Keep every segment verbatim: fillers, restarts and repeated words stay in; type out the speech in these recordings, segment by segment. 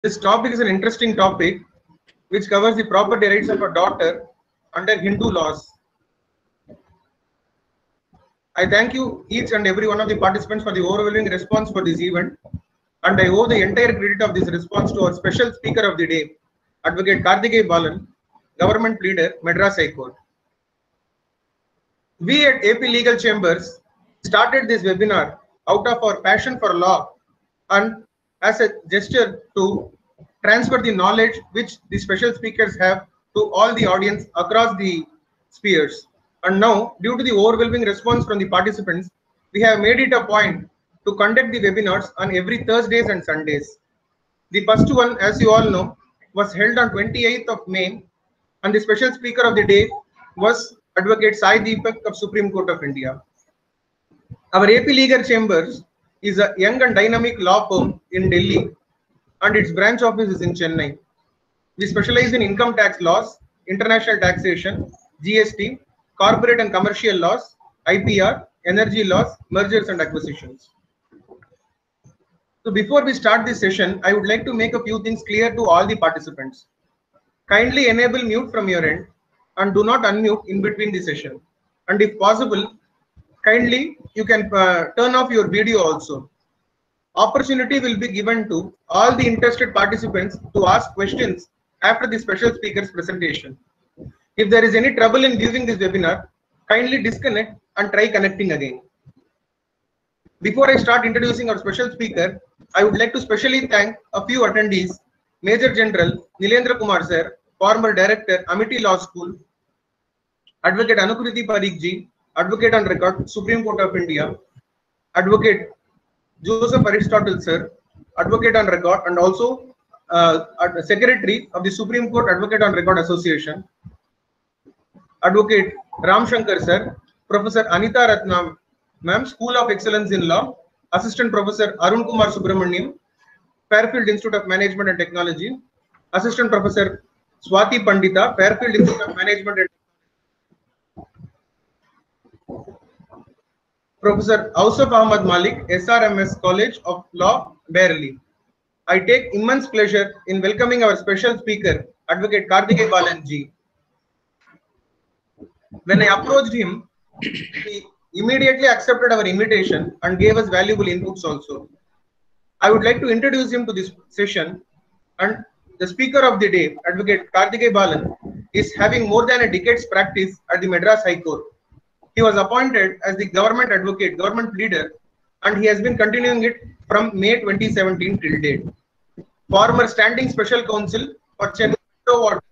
This topic is an interesting topic which covers the property rights of a daughter under Hindu laws. I thank you each and every one of the participants for the overwhelming response for this event, and I owe the entire credit of this response to our special speaker of the day, Advocate Karthikeya Balan, Government Pleader, Madras High Court. We at A P Legal Chambers started this webinar out of our passion for law and as a gesture to transfer the knowledge which the special speakers have to all the audience across the spheres. And now, due to the overwhelming response from the participants, we have made it a point to conduct the webinars on every Thursdays and Sundays. The first one, as you all know, was held on twenty-eighth of May, and the special speaker of the day was Advocate Sai Deepak of Supreme Court of India. Our A P Legal Chambers is a young and dynamic law firm in Delhi, and its branch office is in Chennai. We specialize in income tax laws, international taxation, G S T, corporate and commercial laws, I P R, energy laws, mergers and acquisitions. So before we start this session, I would like to make a few things clear to all the participants. Kindly enable mute from your end and do not unmute in between the session. And if possible, kindly you can uh, turn off your video also. Opportunity will be given to all the interested participants to ask questions after the special speaker's presentation. If there is any trouble in viewing this webinar, kindly disconnect and try connecting again. Before I start introducing our special speaker, I would like to specially thank a few attendees: Major General Nilendra Kumar sir, former Director, Amity Law School; Advocate Anukriti Parikh ji, Advocate on Record, Supreme Court of India; Advocate Joseph Aristotle sir, Advocate on Record, and also uh, Secretary of the Supreme Court Advocate on Record Association; Advocate Ram Shankar sir, Professor Anita Ratnam ma'am, School of Excellence in Law; Assistant Professor Arun Kumar Subramaniam, Fairfield Institute of Management and Technology; Assistant Professor Swati Pandita, Fairfield Institute of Management and Professor Ausaf Ahmad Malik, S R M S College of Law, Bareilly. I take immense pleasure in welcoming our special speaker, Advocate Karthikeya Balan ji. When I approached him, he immediately accepted our invitation and gave us valuable inputs also. I would like to introduce him to this session, and the speaker of the day, Advocate Karthikeya Balan, is having more than a decade's practice at the Madras High Court. He was appointed as the government advocate, government pleader, and he has been continuing it from May twenty seventeen till date. Former standing special counsel for Chennai Ward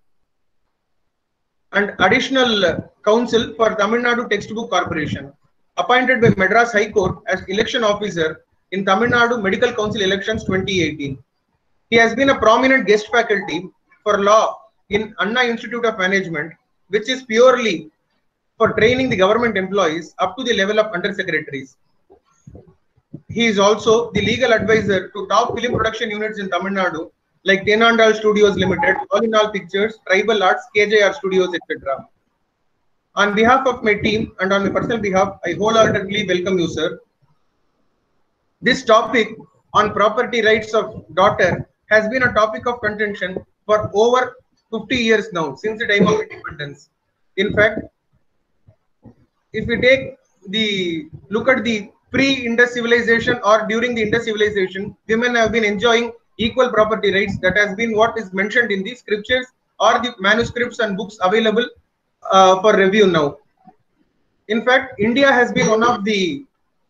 and additional counsel for Tamil Nadu Textbook Corporation. Appointed by Madras High Court as election officer in Tamil Nadu Medical Council elections twenty eighteen. He has been a prominent guest faculty for law in Anna Institute of Management, which is purely for training the government employees up to the level of undersecretaries. He is also the legal advisor to top film production units in Tamil Nadu like Tenandal Studios Limited, All in All Pictures, Tribal Arts, K J R Studios, et cetera. On behalf of my team and on my personal behalf, I wholeheartedly welcome you, sir. This topic on property rights of daughter has been a topic of contention for over fifty years now, since the time of independence. In fact, if we take the look at the pre-Indus civilization or during the Indus civilization, women have been enjoying equal property rights. That has been what is mentioned in the scriptures or the manuscripts and books available uh, for review now. In fact, India has been one of the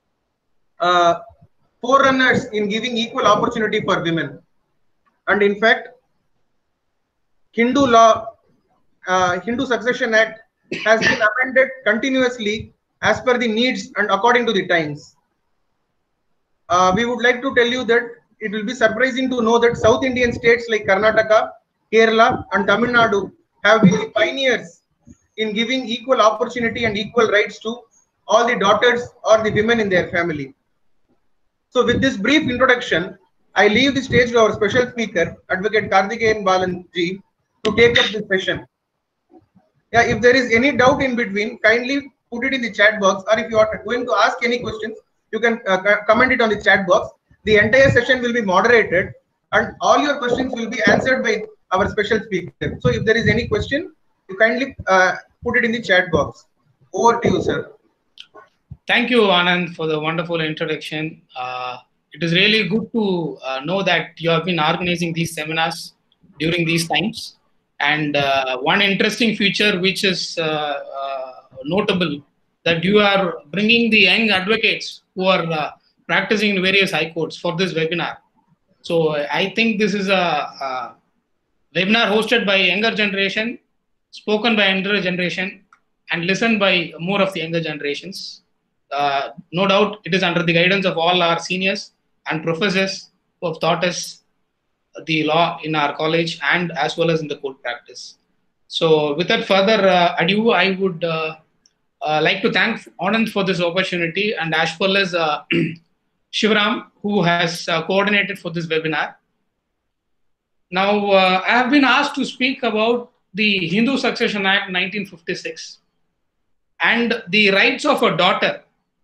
uh, forerunners in giving equal opportunity for women. And in fact, Hindu law, uh, Hindu Succession Act has been amended continuously as per the needs and according to the times. Uh, we would like to tell you that it will be surprising to know that South Indian states like Karnataka, Kerala and Tamil Nadu have been the pioneers in giving equal opportunity and equal rights to all the daughters or the women in their family. So with this brief introduction, I leave the stage to our special speaker, Advocate Karthikeya Balan ji, to take up this session. Yeah, if there is any doubt in between, kindly put it in the chat box, or if you are going to ask any questions, you can uh, comment it on the chat box. The entire session will be moderated and all your questions will be answered by our special speaker. So if there is any question, you kindly uh, put it in the chat box. Over to you, sir. Thank you, Anand, for the wonderful introduction. Uh, it is really good to uh, know that you have been organizing these seminars during these times. And uh, one interesting feature which is uh, uh, notable, that you are bringing the young advocates who are uh, practicing in various high courts for this webinar. So I think this is a, a webinar hosted by younger generation, spoken by younger generation, and listened by more of the younger generations. Uh, no doubt it is under the guidance of all our seniors and professors who have taught us the law in our college and as well as in the court practice. So without further uh, ado, I would uh, uh, like to thank Anand for this opportunity, and as well as uh, Shivaram, who has uh, coordinated for this webinar. Now, uh, I have been asked to speak about the Hindu Succession Act nineteen fifty-six and the rights of a daughter,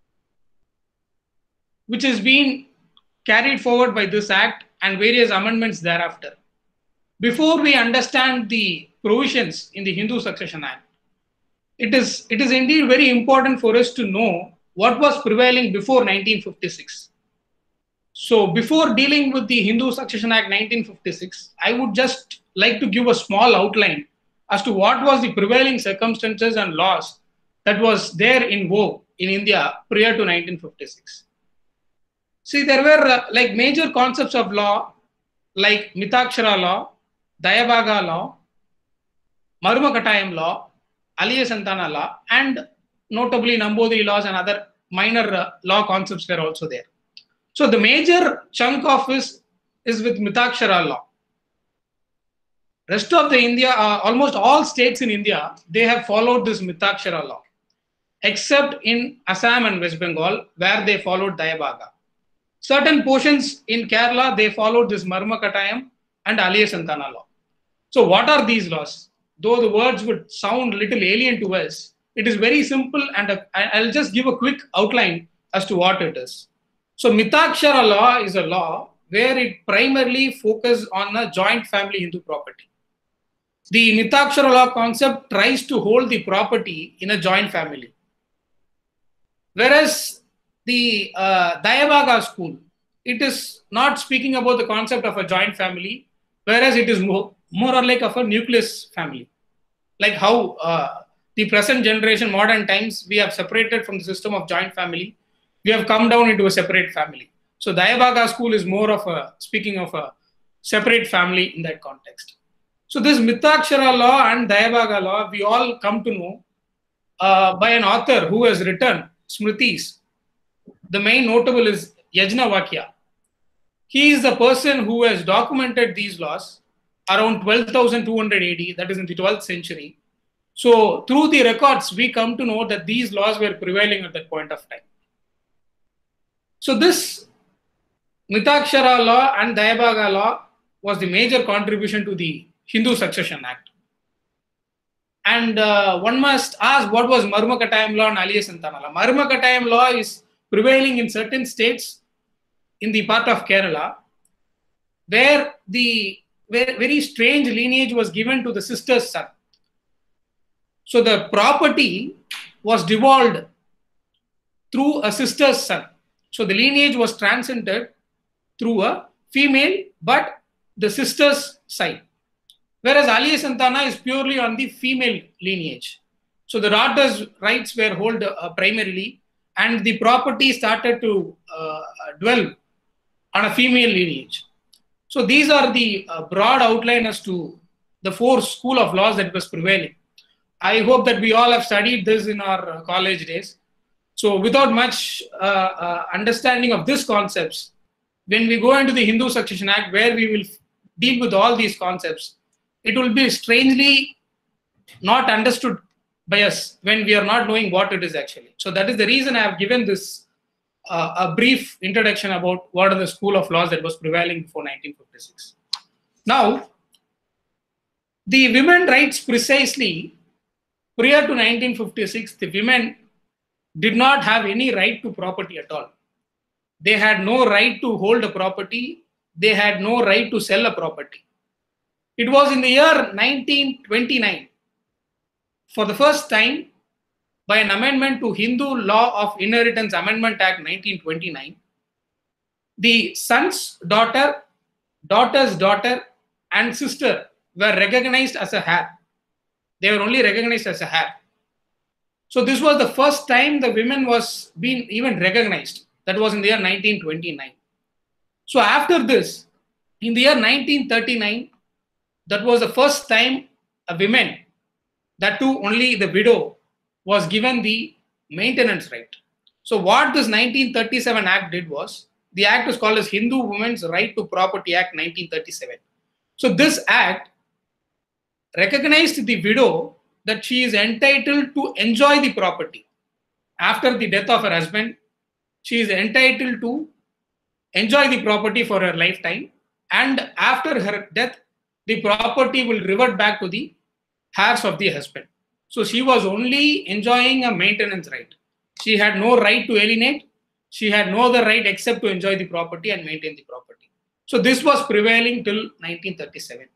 which has been carried forward by this act and various amendments thereafter. Before we understand the provisions in the Hindu Succession Act, it is, it is indeed very important for us to know what was prevailing before nineteen fifty-six. So before dealing with the Hindu Succession Act nineteen fifty-six, I would just like to give a small outline as to what was the prevailing circumstances and laws that was there in vogue in India prior to nineteen fifty-six. See, there were uh, like major concepts of law like Mitakshara law, Dayabhaga law, Marumakatayam law, Aliya Santana law, and notably Nambudiri laws and other minor uh, law concepts were also there. So the major chunk of this is with Mitakshara law. Rest of the India, uh, almost all states in India, they have followed this Mitakshara law, except in Assam and West Bengal, where they followed Dayabhaga. Certain portions in Kerala, they followed this Marumakatayam and Aliya Santana law. So what are these laws? Though the words would sound little alien to us, it is very simple, and uh, I'll just give a quick outline as to what it is. So Mitakshara law is a law where it primarily focuses on a joint family Hindu property. The Mitakshara law concept tries to hold the property in a joint family. Whereas the uh, Dayabhaga school, it is not speaking about the concept of a joint family, whereas it is more, more or like of a nucleus family. Like how uh, the present generation, modern times, we have separated from the system of joint family. We have come down into a separate family. So Dayabhaga school is more of a, speaking of a separate family in that context. So this Mitakshara law and Dayabhaga law, we all come to know uh, by an author who has written Smritis. The main notable is Yajnavalkya. He is the person who has documented these laws around twelve thousand two hundred A D, that is in the twelfth century. So through the records, we come to know that these laws were prevailing at that point of time. So this Mitakshara law and Dayabhaga law was the major contribution to the Hindu Succession Act. And uh, one must ask, what was Marumakatayam law and Aliya Santana law? Marumakatayam law is prevailing in certain states in the part of Kerala, where the where very strange lineage was given to the sister's son. So the property was devolved through a sister's son. So the lineage was transcended through a female, but the sister's side. Whereas Aliya Santana is purely on the female lineage. So the daughter's rights were held uh, primarily, and the property started to uh, dwell on a female lineage. So these are the uh, broad outline as to the four school of laws that was prevailing. I hope that we all have studied this in our uh, college days. So without much uh, uh, understanding of these concepts, when we go into the Hindu Succession Act, where we will deal with all these concepts, it will be strangely not understood by us when we are not knowing what it is actually. So that is the reason I have given this uh, a brief introduction about what are the school of laws that was prevailing before nineteen fifty-six. Now, the women rights precisely prior to nineteen fifty-six, the women did not have any right to property at all. They had no right to hold a property. they had no right to sell a property. It was in the year nineteen twenty-nine, for the first time, by an amendment to Hindu Law of Inheritance Amendment Act nineteen twenty-nine, the son's daughter, daughter's daughter, and sister were recognized as a heir. They were only recognized as a heir. So this was the first time the women was being even recognized. That was in the year nineteen twenty-nine. So after this, in the year nineteen thirty-nine, that was the first time a woman, that too only the widow, was given the maintenance right. So what this nineteen thirty-seven Act did was, the act is called as Hindu Women's Right to Property Act nineteen thirty-seven. So this act recognized the widow that she is entitled to enjoy the property. After the death of her husband, she is entitled to enjoy the property for her lifetime, and after her death, the property will revert back to the heirs of the husband. So she was only enjoying a maintenance right. She had no right to alienate. She had no other right except to enjoy the property and maintain the property. So this was prevailing till nineteen thirty-seven.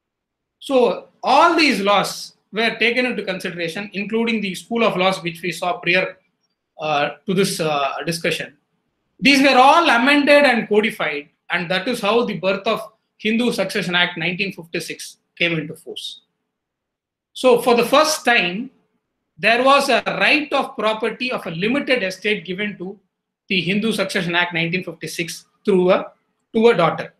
So all these laws were taken into consideration, including the school of laws which we saw prior uh, to this uh, discussion. These were all amended and codified, and that is how the birth of Hindu Succession Act nineteen fifty-six came into force. So for the first time, there was a right of property of a limited estate given to the Hindu Succession Act nineteen fifty-six through a, to a daughter.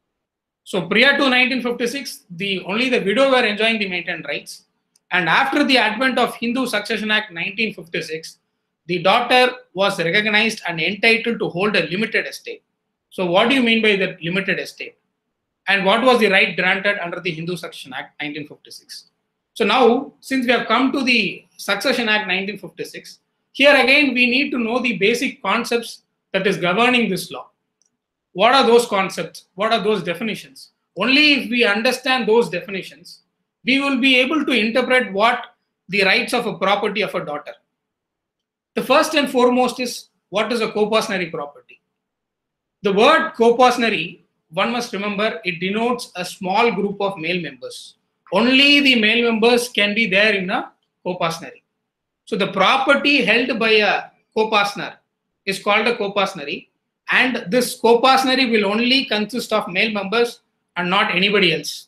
So prior to nineteen fifty-six, the only the widow were enjoying the maintenance rights. And after the advent of Hindu Succession Act nineteen fifty-six, the daughter was recognized and entitled to hold a limited estate. So what do you mean by the limited estate? And what was the right granted under the Hindu Succession Act nineteen fifty-six? So now, since we have come to the Succession Act nineteen fifty-six, here again we need to know the basic concepts that is governing this law. What are those concepts? What are those definitions? Only if we understand those definitions, we will be able to interpret what the rights of a property of a daughter. The first and foremost is, what is a co-personary property? The word co-personary, one must remember, it denotes a small group of male members. Only the male members can be there in a co-personary. So the property held by a co-partner is called a co-personary, and this co-personary will only consist of male members and not anybody else.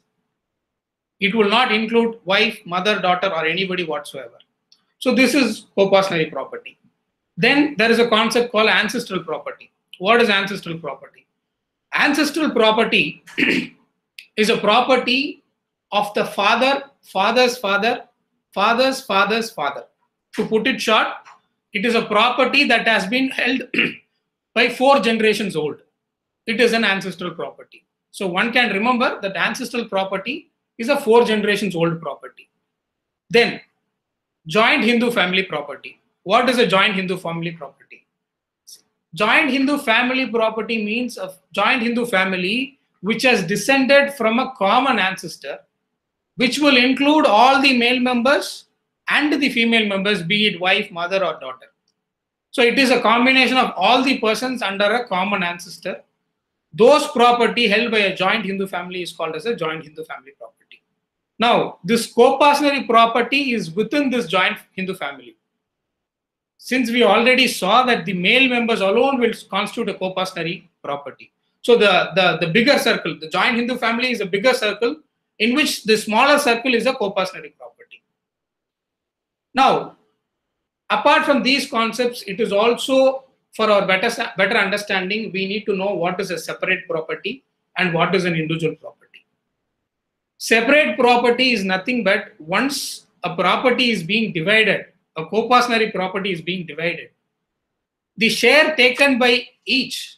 It will not include wife, mother, daughter, or anybody whatsoever. So this is co-personary property. Then there is a concept called ancestral property. What is ancestral property? Ancestral property is a property of the father, father's father, father's father's father. To put it short, it is a property that has been held by four generations old. It is an ancestral property. So one can remember that ancestral property is a four generations old property. Then, joint Hindu family property. What is a joint Hindu family property? Joint Hindu family property means a joint Hindu family which has descended from a common ancestor, which will include all the male members and the female members, be it wife, mother, or daughter. So it is a combination of all the persons under a common ancestor. Those property held by a joint Hindu family is called as a joint Hindu family property. Now, this co-personary property is within this joint Hindu family. Since we already saw that the male members alone will constitute a co-personary property. So the, the, the bigger circle, the joint Hindu family is a bigger circle in which the smaller circle is a co-personary property. Now, apart from these concepts, it is also, for our better, better understanding, we need to know what is a separate property and what is an individual property. Separate property is nothing but once a property is being divided, a co-personary property is being divided, the share taken by each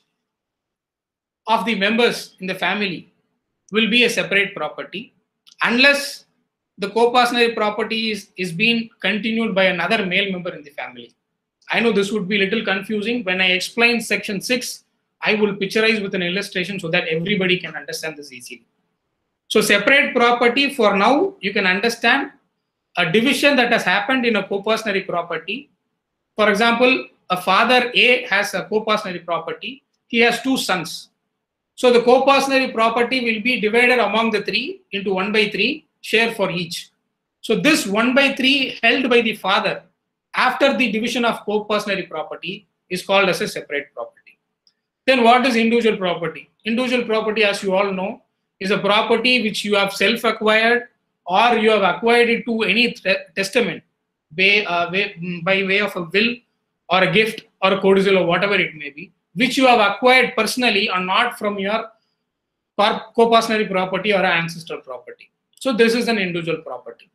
of the members in the family will be a separate property unless the co-personary property is, is being continued by another male member in the family. I know this would be a little confusing. When I explain section six, I will picturize with an illustration so that everybody can understand this easily. So separate property, for now, you can understand a division that has happened in a co-personary property. For example, a father A has a co-personary property. He has two sons. So the co-personary property will be divided among the three into one by three share for each. So this one by three held by the father after the division of co-personary property is called as a separate property. Then what is individual property? Individual property, as you all know, is a property which you have self-acquired or you have acquired it to any testament by, uh, way, by way of a will or a gift or a codicil or whatever it may be, which you have acquired personally and not from your co-personary property or ancestral property. So this is an individual property.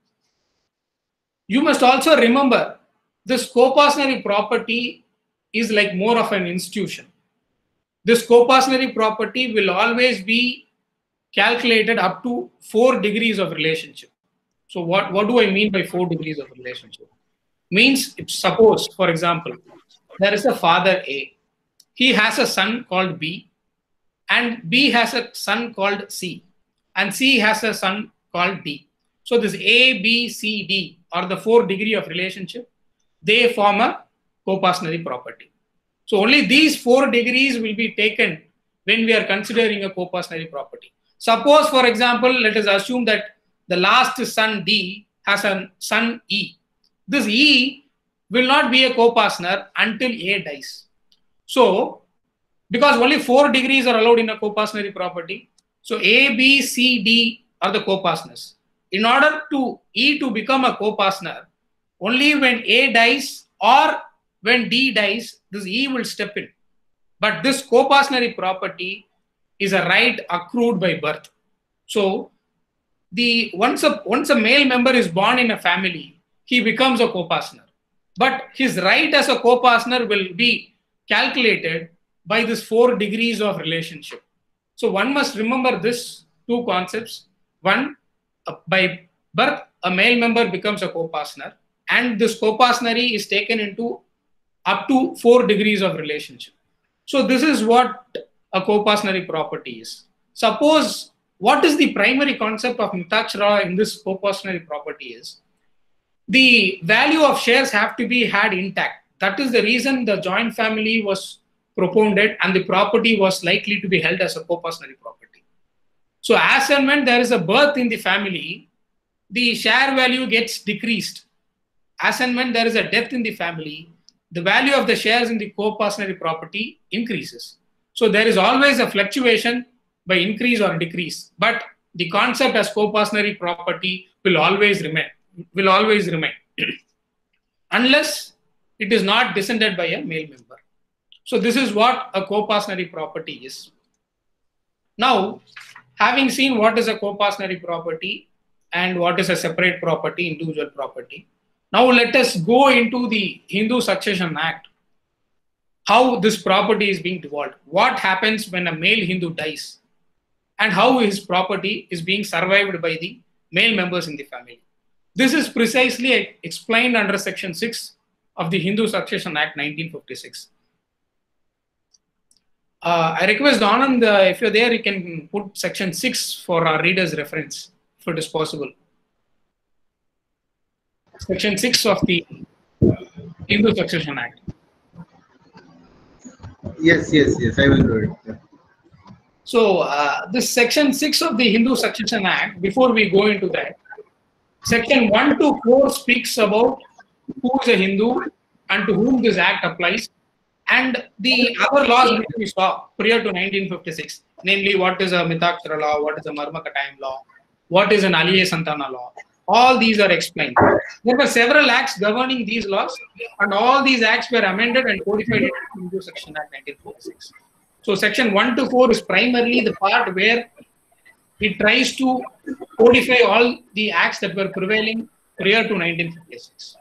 You must also remember this co-personary property is like more of an institution. This co-personary property will always be calculated up to four degrees of relationship. So what, what do I mean by four degrees of relationship? Means, suppose, for example, there is a father A. He has a son called B, and B has a son called C, and C has a son called D. So this A, B, C, D are the four degree of relationship. They form a co-personary property. So only these four degrees will be taken when we are considering a co-personary property. Suppose, for example, let us assume that the last son D has a son E. This E will not be a co-partner until A dies. So, because only four degrees are allowed in a co-partnership property, so A, B, C, D are the co-partners. In order to E to become a co-partner, only when A dies or when D dies, this E will step in. But this co-partnership property is a right accrued by birth. So, the once a once a male member is born in a family, he becomes a co-partner. But his right as a co-partner will be calculated by this four degrees of relationship. So one must remember this two concepts. One, uh, by birth, a male member becomes a co-partner, and this co-partnery is taken into up to four degrees of relationship. So this is what a co-partnery property is. Suppose, what is the primary concept of Mitakshara in this co-partnery property is, the value of shares have to be had intact. That is the reason the joint family was propounded and the property was likely to be held as a co-partnery property. So as and when there is a birth in the family, the share value gets decreased. As and when there is a death in the family, the value of the shares in the co-partnery property increases. So there is always a fluctuation by increase or decrease, but the concept as co-partnery property will always remain, will always remain, unless it is not descended by a male member. So this is what a co-partnery property is. Now, having seen what is a co-partnery property and what is a separate property, individual property, now let us go into the Hindu Succession Act, how this property is being devolved. What happens when a male Hindu dies and how his property is being survived by the male members in the family. This is precisely explained under Section six of the Hindu Succession Act nineteen fifty-six. Uh, I request Anand, uh, if you're there, you can put Section six for our reader's reference, if it is possible. Section six of the Hindu Succession Act. Yes, yes, yes, I will do it. Yeah. So, uh, this Section six of the Hindu Succession Act, before we go into that, Section one to four speaks about who is a Hindu and to whom this act applies, and the other laws which we saw prior to nineteen fifty-six, namely what is a Mitakshara law, what is a Marmakatayam law, what is an Aliye Santana law. All these are explained. There were several acts governing these laws, and all these acts were amended and codified in the Hindu Succession Act nineteen fifty-six. So Section one to four is primarily the part where it tries to codify all the acts that were prevailing prior to nineteen fifty-six.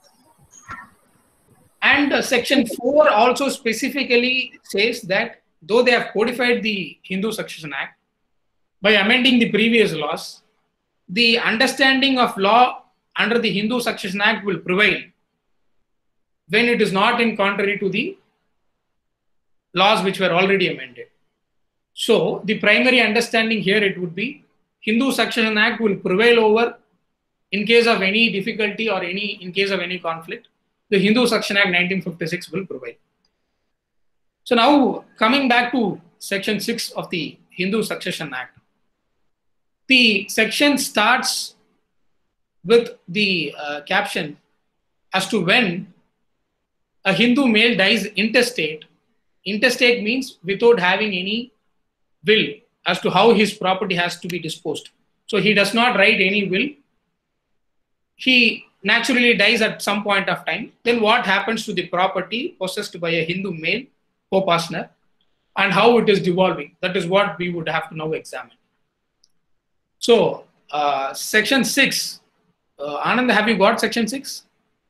And uh, Section four also specifically says that though they have codified the Hindu Succession Act, by amending the previous laws, the understanding of law under the Hindu Succession Act will prevail when it is not in contrary to the laws which were already amended. So the primary understanding here, it would be Hindu Succession Act will prevail over in case of any difficulty or any in case of any conflict. The Hindu Succession Act nineteen fifty-six will prevail. So now coming back to Section six of the Hindu Succession Act. The section starts with the uh, caption as to when a Hindu male dies intestate. Intestate means without having any will as to how his property has to be disposed. So he does not write any will. He naturally dies at some point of time. Then what happens to the property possessed by a Hindu male co-partner and how it is devolving? That is what we would have to now examine. So, uh, section six. Uh, Anand, have you got section six?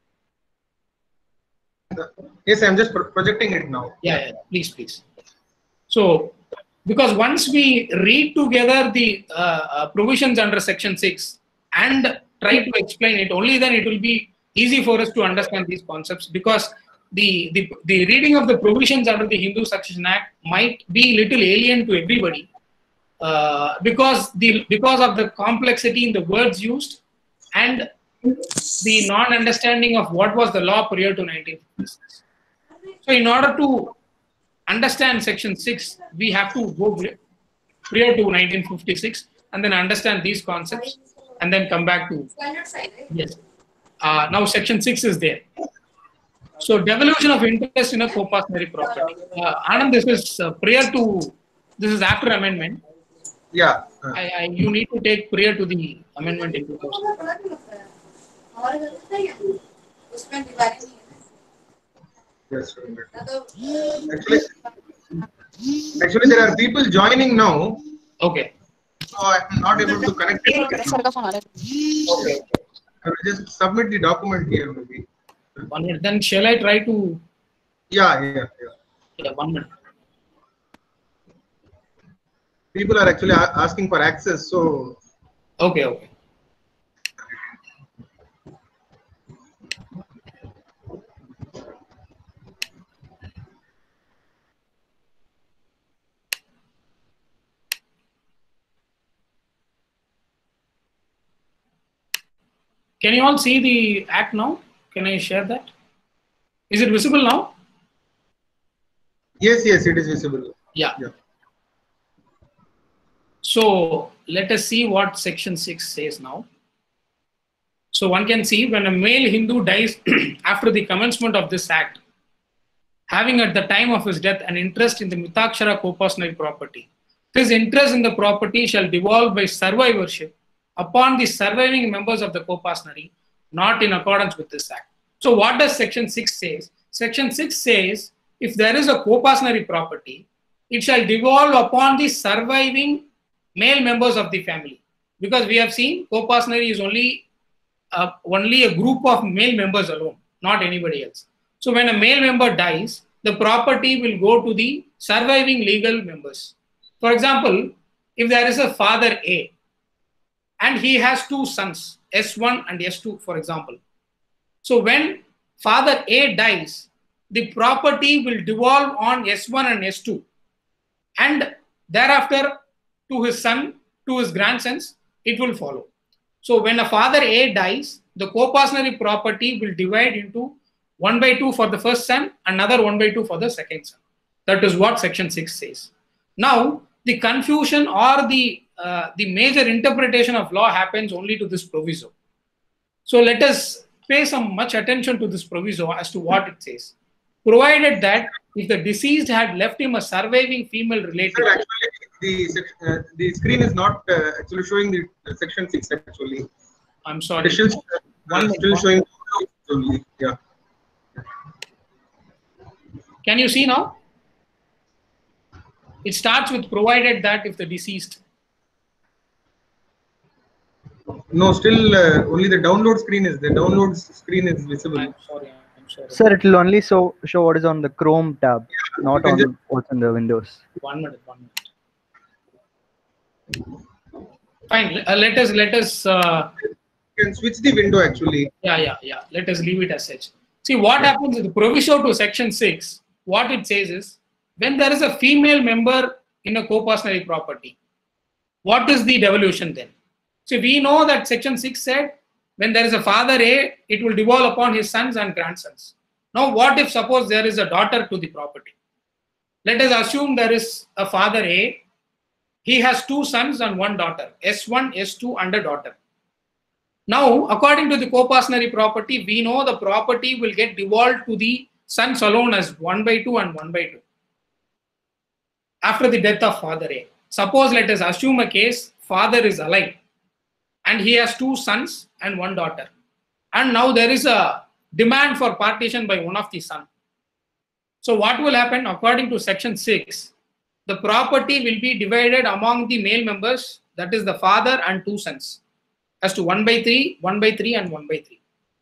Yes, I'm just pro projecting it now. Yeah, yeah, please, please. So, because once we read together the uh, uh, provisions under section six and try to explain it, only then it will be easy for us to understand these concepts, because the, the, the reading of the provisions under the Hindu Succession Act might be little alien to everybody uh, because, the, because of the complexity in the words used and the non-understanding of what was the law prior to nineteen fifty-six. So in order to understand section six, we have to go prior to nineteen fifty-six and then understand these concepts and then come back to, yes. Uh, now section six is there. So devolution of interest in a co-partnership property. Uh, Anand, this is uh, prior to, this is after amendment. Yeah. Uh. I, I, you need to take prior to the amendment into account. Yes, actually, actually, there are people joining now. Okay. So I'm not able to connect it. Okay. I will just submit the document here, maybe. One minute. Then shall I try to? Yeah, yeah, yeah. Yeah, one minute. People are actually asking for access, so. Okay, okay. Can you all see the act now? Can I share that? Is it visible now? Yes, yes, it is visible. Yeah. Yeah. So let us see what section six says now. So one can see when a male Hindu dies after the commencement of this act, having at the time of his death an interest in the Mitakshara co-partnership property, his interest in the property shall devolve by survivorship upon the surviving members of the co-partnership, not in accordance with this act. So what does section six says? Section six says if there is a co-partnership property, it shall devolve upon the surviving male members of the family. Because we have seen co-partnership is only, uh, only a group of male members alone, not anybody else. So when a male member dies, the property will go to the surviving legal members. For example, if there is a father A, and he has two sons, S one and S two, for example. So when father A dies, the property will devolve on S one and S two. And thereafter, to his son, to his grandsons, it will follow. So when a father A dies, the co-partnership property will divide into one by two for the first son, another one by two for the second son. That is what section six says. Now, the confusion or the Uh, the major interpretation of law happens only to this proviso. So let us pay some much attention to this proviso as to what it says. Provided that if the deceased had left him a surviving female relative. Sir, actually, the, uh, the screen is not uh, actually showing the uh, section six actually. I'm sorry. It is still, uh, One still showing only. Yeah. Can you see now? It starts with provided that if the deceased. No, still uh, only the download screen is the download screen is visible. I'm sorry. I'm sorry. Sir, it will only show show what is on the Chrome tab, Yeah, not on just, what's on the Windows. One minute. One minute. Fine. Uh, let us let us. Uh, you can switch the window actually. Yeah, yeah, yeah. Let us leave it as such. See what yeah. happens with the proviso to section six. What it says is when there is a female member in a co-partnership property, what is the devolution then? So we know that section six said when there is a father A, it will devolve upon his sons and grandsons. Now what if suppose there is a daughter to the property? Let us assume there is a father A. He has two sons and one daughter, S one, S two, and a daughter. Now, according to the co-partnership property, we know the property will get devolved to the sons alone as one by two and one by two after the death of father A. Suppose let us assume a case, father is alive and he has two sons and one daughter. And now there is a demand for partition by one of the sons. So what will happen? According to section six, the property will be divided among the male members, that is the father and two sons, as to one by three, one by three, and one by three.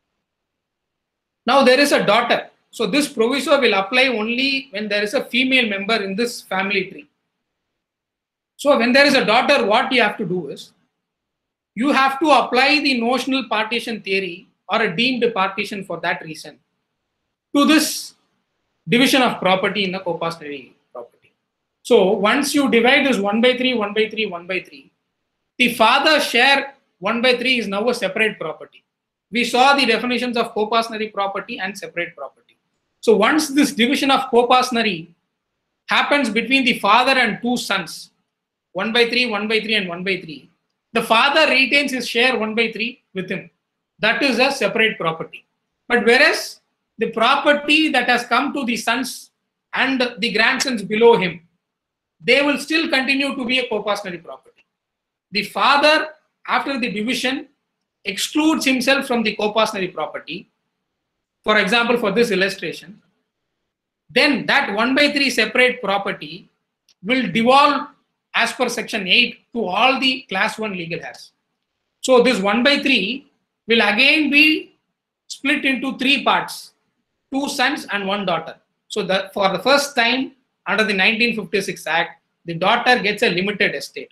Now there is a daughter. So this proviso will apply only when there is a female member in this family tree. So when there is a daughter, what you have to do is, you have to apply the notional partition theory or a deemed partition for that reason to this division of property in a co-partnership property. So once you divide this one by three, one by three, one by three, the father share one by three is now a separate property. We saw the definitions of co-partnership property and separate property. So once this division of co-partnership happens between the father and two sons, one by three, one by three, and one by three, the father retains his share one by three with him. That is a separate property. But whereas the property that has come to the sons and the grandsons below him, they will still continue to be a co-partnership property. The father, after the division, excludes himself from the co-partnership property. For example, for this illustration, then that one by three separate property will devolve as per section eight to all the class one legal heirs. So this one by three will again be split into three parts, two sons and one daughter. So that for the first time under the nineteen fifty-six Act, the daughter gets a limited estate.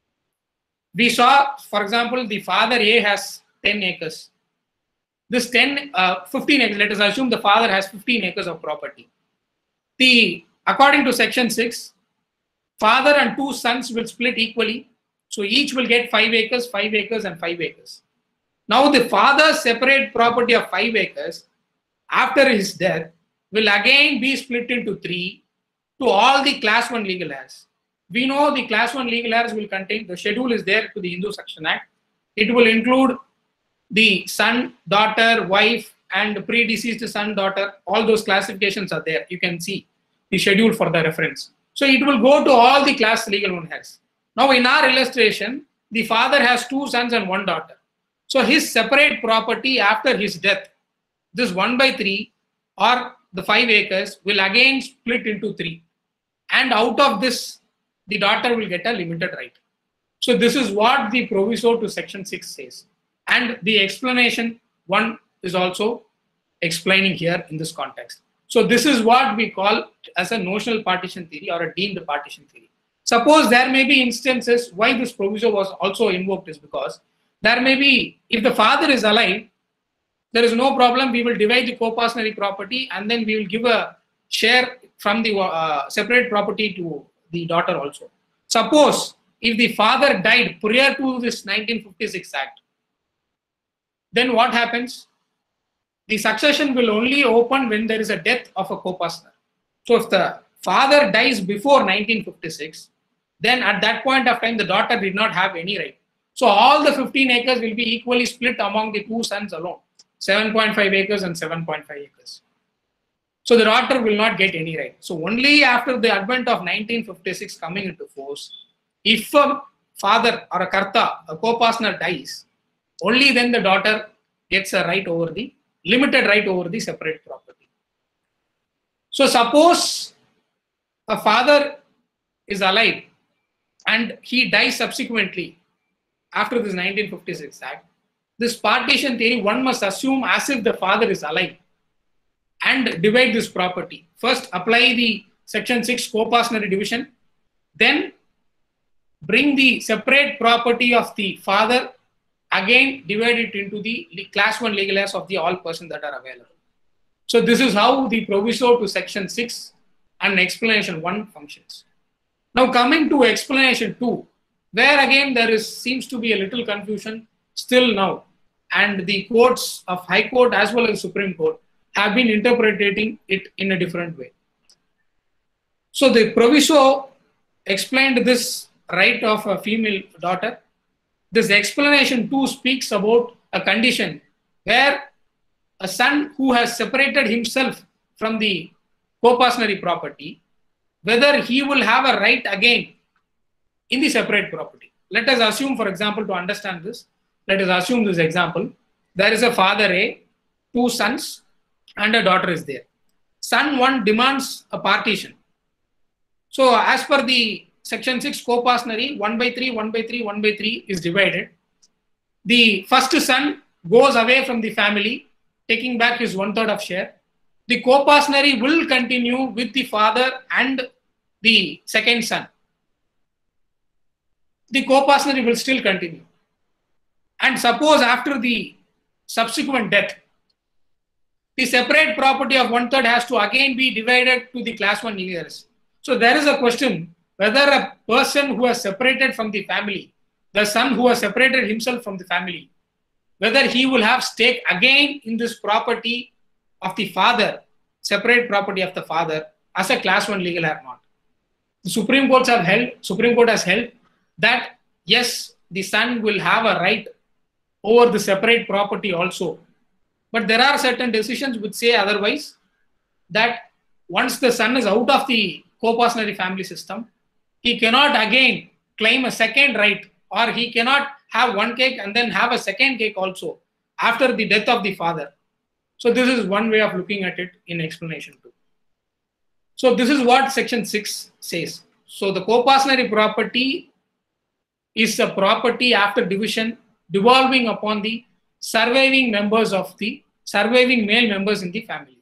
We saw, for example, the father A has ten acres. This ten, uh, fifteen acres, let us assume the father has fifteen acres of property. The, according to section six, father and two sons will split equally. So each will get five acres, five acres, and five acres. Now the father's separate property of five acres after his death will again be split into three to all the class one legal heirs. We know the class one legal heirs will contain, the schedule is there to the Hindu Succession Act. It will include the son, daughter, wife, and predeceased son, daughter. All those classifications are there. You can see the schedule for the reference. So it will go to all the class legal one heirs. Now in our illustration, the father has two sons and one daughter. So his separate property after his death, this one by three or the five acres will again split into three. And out of this, the daughter will get a limited right. So this is what the proviso to section six says. And the explanation one is also explaining here in this context. So this is what we call as a notional partition theory or a deemed partition theory. Suppose there may be instances why this proviso was also invoked is because there may be, if the father is alive, there is no problem, we will divide the co-partnership property and then we will give a share from the uh, separate property to the daughter also. Suppose if the father died prior to this nineteen fifty-six Act, then what happens? The succession will only open when there is a death of a co-partner. So if the father dies before nineteen fifty-six, then at that point of time, the daughter did not have any right. So all the fifteen acres will be equally split among the two sons alone, seven point five acres and seven point five acres. So the daughter will not get any right. So only after the advent of nineteen fifty-six coming into force, if a father or a karta, a co-partner dies, only then the daughter gets a right over the, limited right over the separate property. So suppose a father is alive and he dies subsequently after this nineteen fifty-six Act, this partition theory, one must assume as if the father is alive and divide this property. First apply the section six co-partnership division, then bring the separate property of the father, again divide it into the class one legal heirs of the all persons that are available. So this is how the proviso to section six and explanation one functions. Now coming to explanation two, where again there is seems to be a little confusion still now, and the courts of High Court as well as Supreme Court have been interpreting it in a different way. So the proviso explained this right of a female daughter. This explanation too speaks about a condition where a son who has separated himself from the co-partnership property, whether he will have a right again in the separate property. Let us assume, for example, to understand this, let us assume this example. There is a father A, two sons, and a daughter is there. Son one demands a partition. So as per the section six co-partnership, one by three, one by three, one by three is divided. The first son goes away from the family, taking back his one third of share. The co-partnership will continue with the father and the second son. The co-partnership will still continue. And suppose after the subsequent death, the separate property of one third has to again be divided to the class one heirs. So there is a question whether a person who has separated from the family, the son who has separated himself from the family, whether he will have stake again in this property of the father, separate property of the father, as a class one legal heir or not. The Supreme Courts have held, Supreme Court has held that yes, the son will have a right over the separate property also. But there are certain decisions which say otherwise, that once the son is out of the co-partnership family system, he cannot again claim a second right, or he cannot have one cake and then have a second cake also after the death of the father. So this is one way of looking at it in explanation two. So this is what section six says. So the co-partnership property is a property after division devolving upon the surviving members of the surviving male members in the family.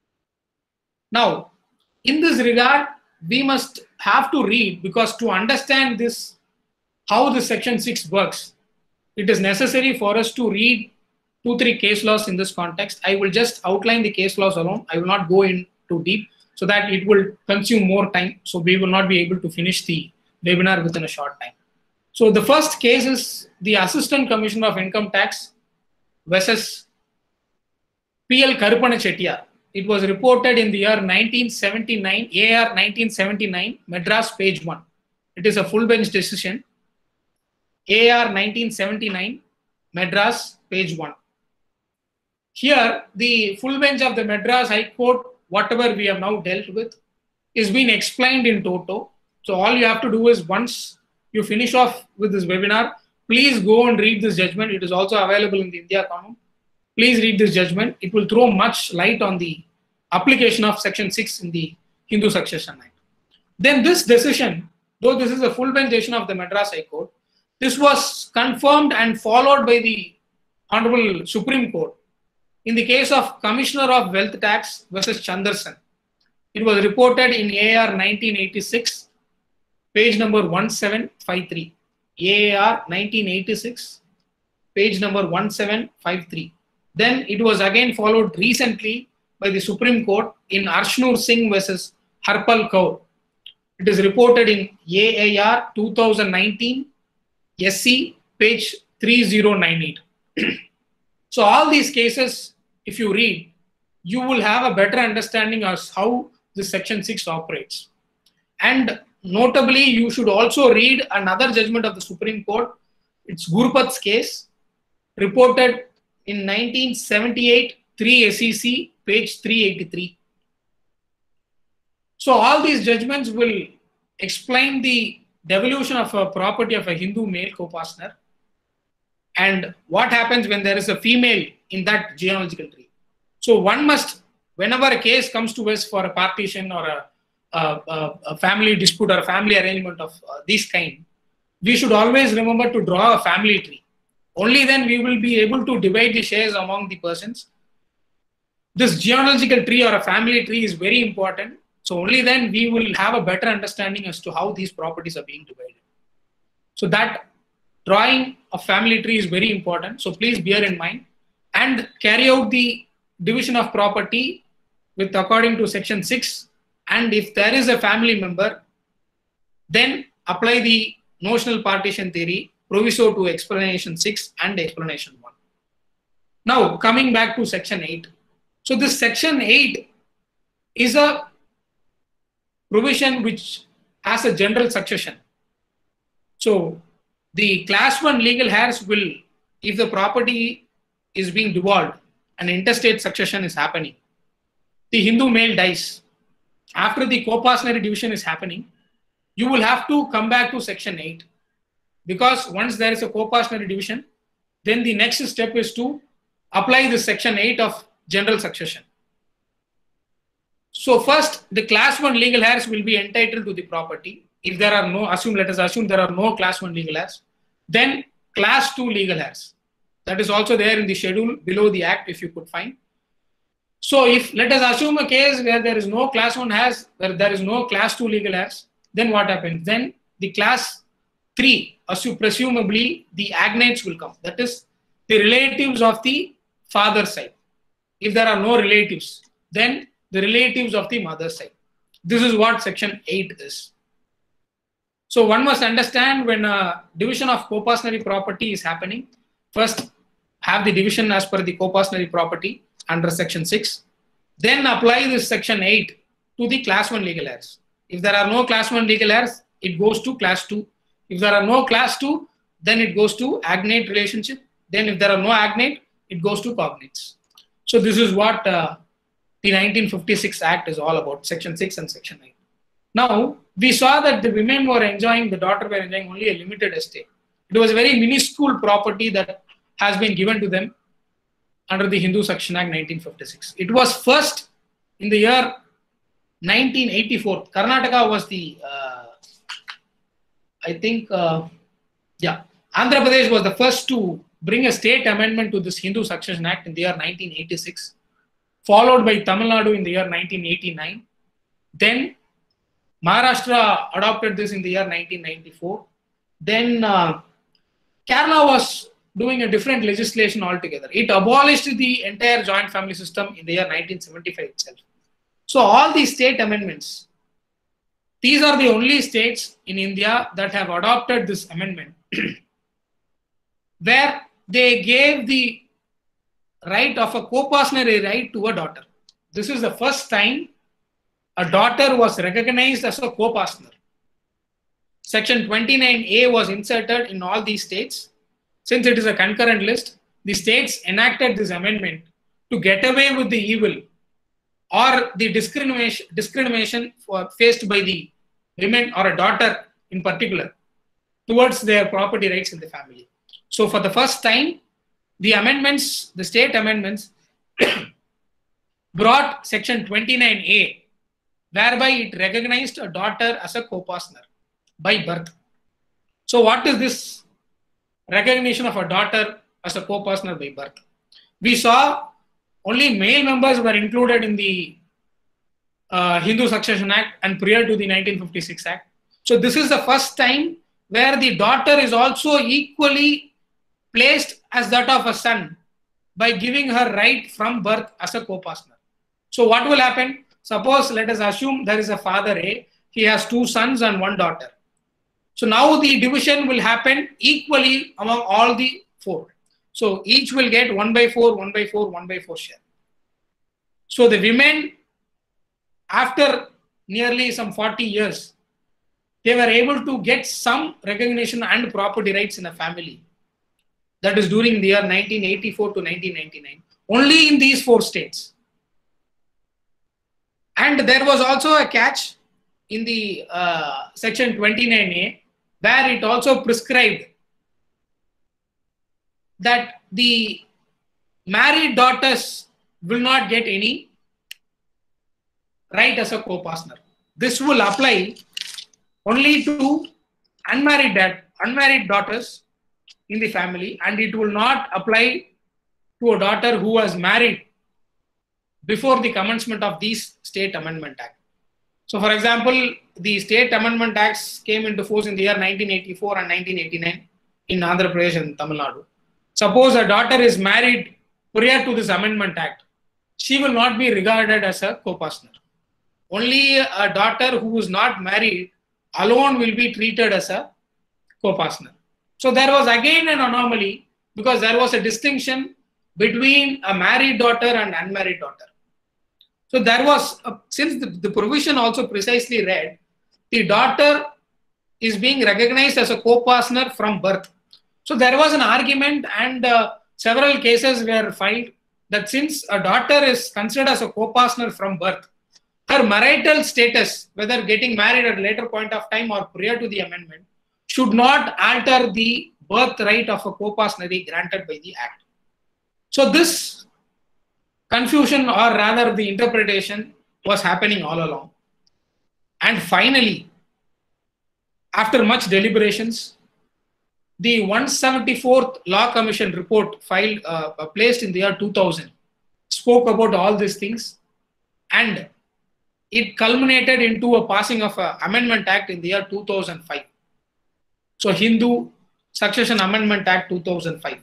Now, in this regard, we must have to read, because to understand this, how the section six works, it is necessary for us to read two, three case laws in this context. I will just outline the case laws alone. I will not go in too deep so that it will consume more time. So we will not be able to finish the webinar within a short time. So the first case is the Assistant Commissioner of Income Tax versus P L Karupana Chettiar. It was reported in the year nineteen seventy-nine, A R nineteen seventy-nine, Madras, page one. It is a full bench decision. A R nineteen seventy-nine, Madras, page one. Here, the full bench of the Madras High Court, whatever we have now dealt with, is being explained in toto. So all you have to do is, once you finish off with this webinar, please go and read this judgment. It is also available in the India Qanun. Please read this judgment. It will throw much light on the application of section six in the Hindu Succession Act. Then this decision, though this is a full bench decision of the Madras High Court, this was confirmed and followed by the Honorable Supreme Court in the case of Commissioner of Wealth Tax versus Chanderson. It was reported in A R nineteen eighty-six, page number one seven five three. A R nineteen eighty-six, page number one seven five three. Then it was again followed recently by the Supreme Court in Arshnur Singh versus Harpal Kaur. It is reported in A A R two thousand nineteen, S C, page three zero nine eight. So all these cases, if you read, you will have a better understanding as how the section six operates. And notably, you should also read another judgment of the Supreme Court. It's Gurupat's case, reported in nineteen seventy-eight, three S E C, page three eighty-three. So all these judgments will explain the devolution of a property of a Hindu male co-partner and what happens when there is a female in that genealogical tree. So one must, whenever a case comes to us for a partition or a, a, a, a family dispute or a family arrangement of uh, this kind, we should always remember to draw a family tree. Only then we will be able to divide the shares among the persons. This genealogical tree or a family tree is very important. So only then we will have a better understanding as to how these properties are being divided. So that drawing a family tree is very important. So please bear in mind and carry out the division of property with according to section six. And if there is a family member, then apply the notional partition theory proviso to explanation six and explanation one. Now coming back to section eight. So this section eight is a provision which has a general succession. So the class one legal heirs will, if the property is being devolved and interstate succession is happening, the Hindu male dies. After the co-partnership division is happening, you will have to come back to section eight, because once there is a co-partnership division, then the next step is to apply the section eight of general succession. So first, the class one legal heirs will be entitled to the property. If there are no, assume, let us assume there are no class one legal heirs, then class two legal heirs. That is also there in the schedule below the act, if you could find. So if, let us assume a case where there is no class one heirs, where there is no class two legal heirs, then what happens? Then the class three, assume, presumably the agnates will come. That is the relatives of the father side. If there are no relatives, then the relatives of the mother side. This is what section eight is. So one must understand, when a division of co-partnership property is happening, first have the division as per the co-partnership property under section six, then apply this section eight to the class one legal heirs. If there are no class one legal heirs, it goes to class two. If there are no class two, then it goes to agnate relationship. Then if there are no agnate, it goes to cognates. So this is what uh, the nineteen fifty-six Act is all about, section six and section nine. Now, we saw that the women were enjoying, the daughter were enjoying only a limited estate. It was a very minuscule property that has been given to them under the Hindu Succession Act nineteen fifty-six. It was first in the year nineteen eighty-four. Karnataka was the, uh, I think, uh, yeah, Andhra Pradesh was the first to bring a state amendment to this Hindu Succession Act in the year nineteen eighty-six, followed by Tamil Nadu in the year nineteen eighty-nine. Then Maharashtra adopted this in the year nineteen ninety-four. Then uh, Kerala was doing a different legislation altogether. It abolished the entire joint family system in the year nineteen seventy-five itself. So all these state amendments, these are the only states in India that have adopted this amendment where they gave the right of a co-partnership right to a daughter. This is the first time a daughter was recognized as a co-partner. Section twenty-nine A was inserted in all these states. Since it is a concurrent list, the states enacted this amendment to get away with the evil or the discrimination, discrimination for, faced by the women or a daughter in particular towards their property rights in the family. So for the first time, the amendments, the state amendments brought section twenty-nine A, whereby it recognized a daughter as a co-partner by birth. So what is this recognition of a daughter as a co-partner by birth? We saw only male members were included in the uh, Hindu Succession Act and prior to the nineteen fifty-six Act. So this is the first time where the daughter is also equally placed as that of a son by giving her right from birth as a co-partner. So what will happen? Suppose, let us assume there is a father A, he has two sons and one daughter. So now the division will happen equally among all the four. So each will get one by four, one by four, one by four share. So the women, after nearly some forty years, they were able to get some recognition and property rights in a family. That is during the year nineteen eighty-four to nineteen ninety-nine. Only in these four states. And there was also a catch in the uh, section twenty-nine A, where it also prescribed that the married daughters will not get any right as a co-partner. This will apply only to unmarried, dad, unmarried daughters in the family, and it will not apply to a daughter who was married before the commencement of these State Amendment Act. So for example, the State Amendment Acts came into force in the year nineteen eighty-four and nineteen eighty-nine in Andhra Pradesh and Tamil Nadu. Suppose a daughter is married prior to this Amendment Act, she will not be regarded as a co-partner. Only a daughter who is not married alone will be treated as a co-partner. So there was again an anomaly because there was a distinction between a married daughter and unmarried daughter. So there was, a, since the, the provision also precisely read, the daughter is being recognized as a co-partner from birth. So there was an argument and uh, several cases were filed that since a daughter is considered as a co-partner from birth, her marital status, whether getting married at a later point of time or prior to the amendment, should not alter the birthright of a co-partnership granted by the Act. So this confusion, or rather the interpretation, was happening all along. And finally, after much deliberations, the one hundred seventy-fourth Law Commission report filed, uh, placed in the year two thousand, spoke about all these things, and it culminated into a passing of an Amendment Act in the year two thousand five. So Hindu Succession Amendment Act two thousand five.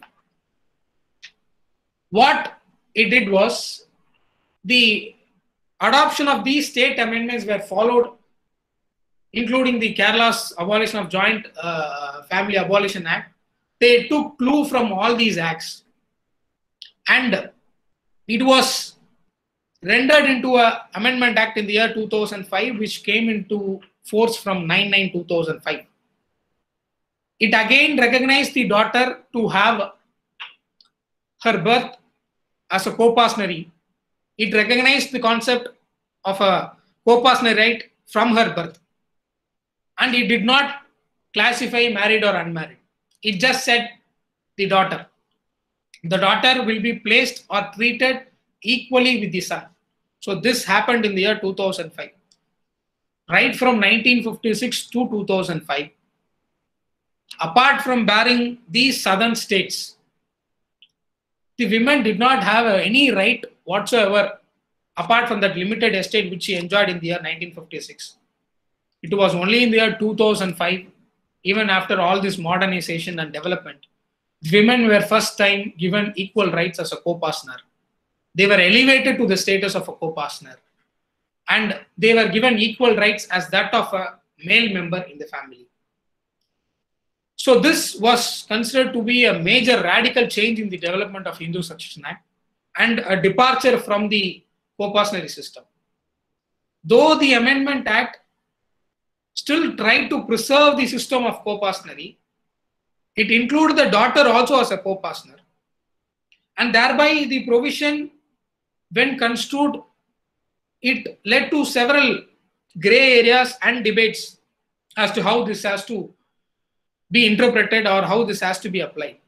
What it did was, the adoption of these state amendments were followed, including the Kerala's abolition of Joint uh, Family Abolition Act. They took clue from all these acts, and it was rendered into an Amendment Act in the year two thousand five, which came into force from nine nine two thousand five. It again recognized the daughter to have her birth as a co-partnership. It recognized the concept of a co-partner right from her birth. And it did not classify married or unmarried. It just said the daughter. The daughter will be placed or treated equally with the son. So this happened in the year two thousand five. Right from nineteen fifty-six to two thousand five, apart from barring these southern states, the women did not have any right whatsoever apart from that limited estate which she enjoyed in the year nineteen fifty-six. It was only in the year two thousand five, even after all this modernization and development, women were first time given equal rights as a co-partner. They were elevated to the status of a co-partner, and they were given equal rights as that of a male member in the family. So this was considered to be a major radical change in the development of Hindu Succession Act and a departure from the co-partnership system. Though the Amendment Act still tried to preserve the system of co-partnership, it included the daughter also as a co-partner, and thereby the provision, when construed, it led to several gray areas and debates as to how this has to be interpreted or how this has to be applied.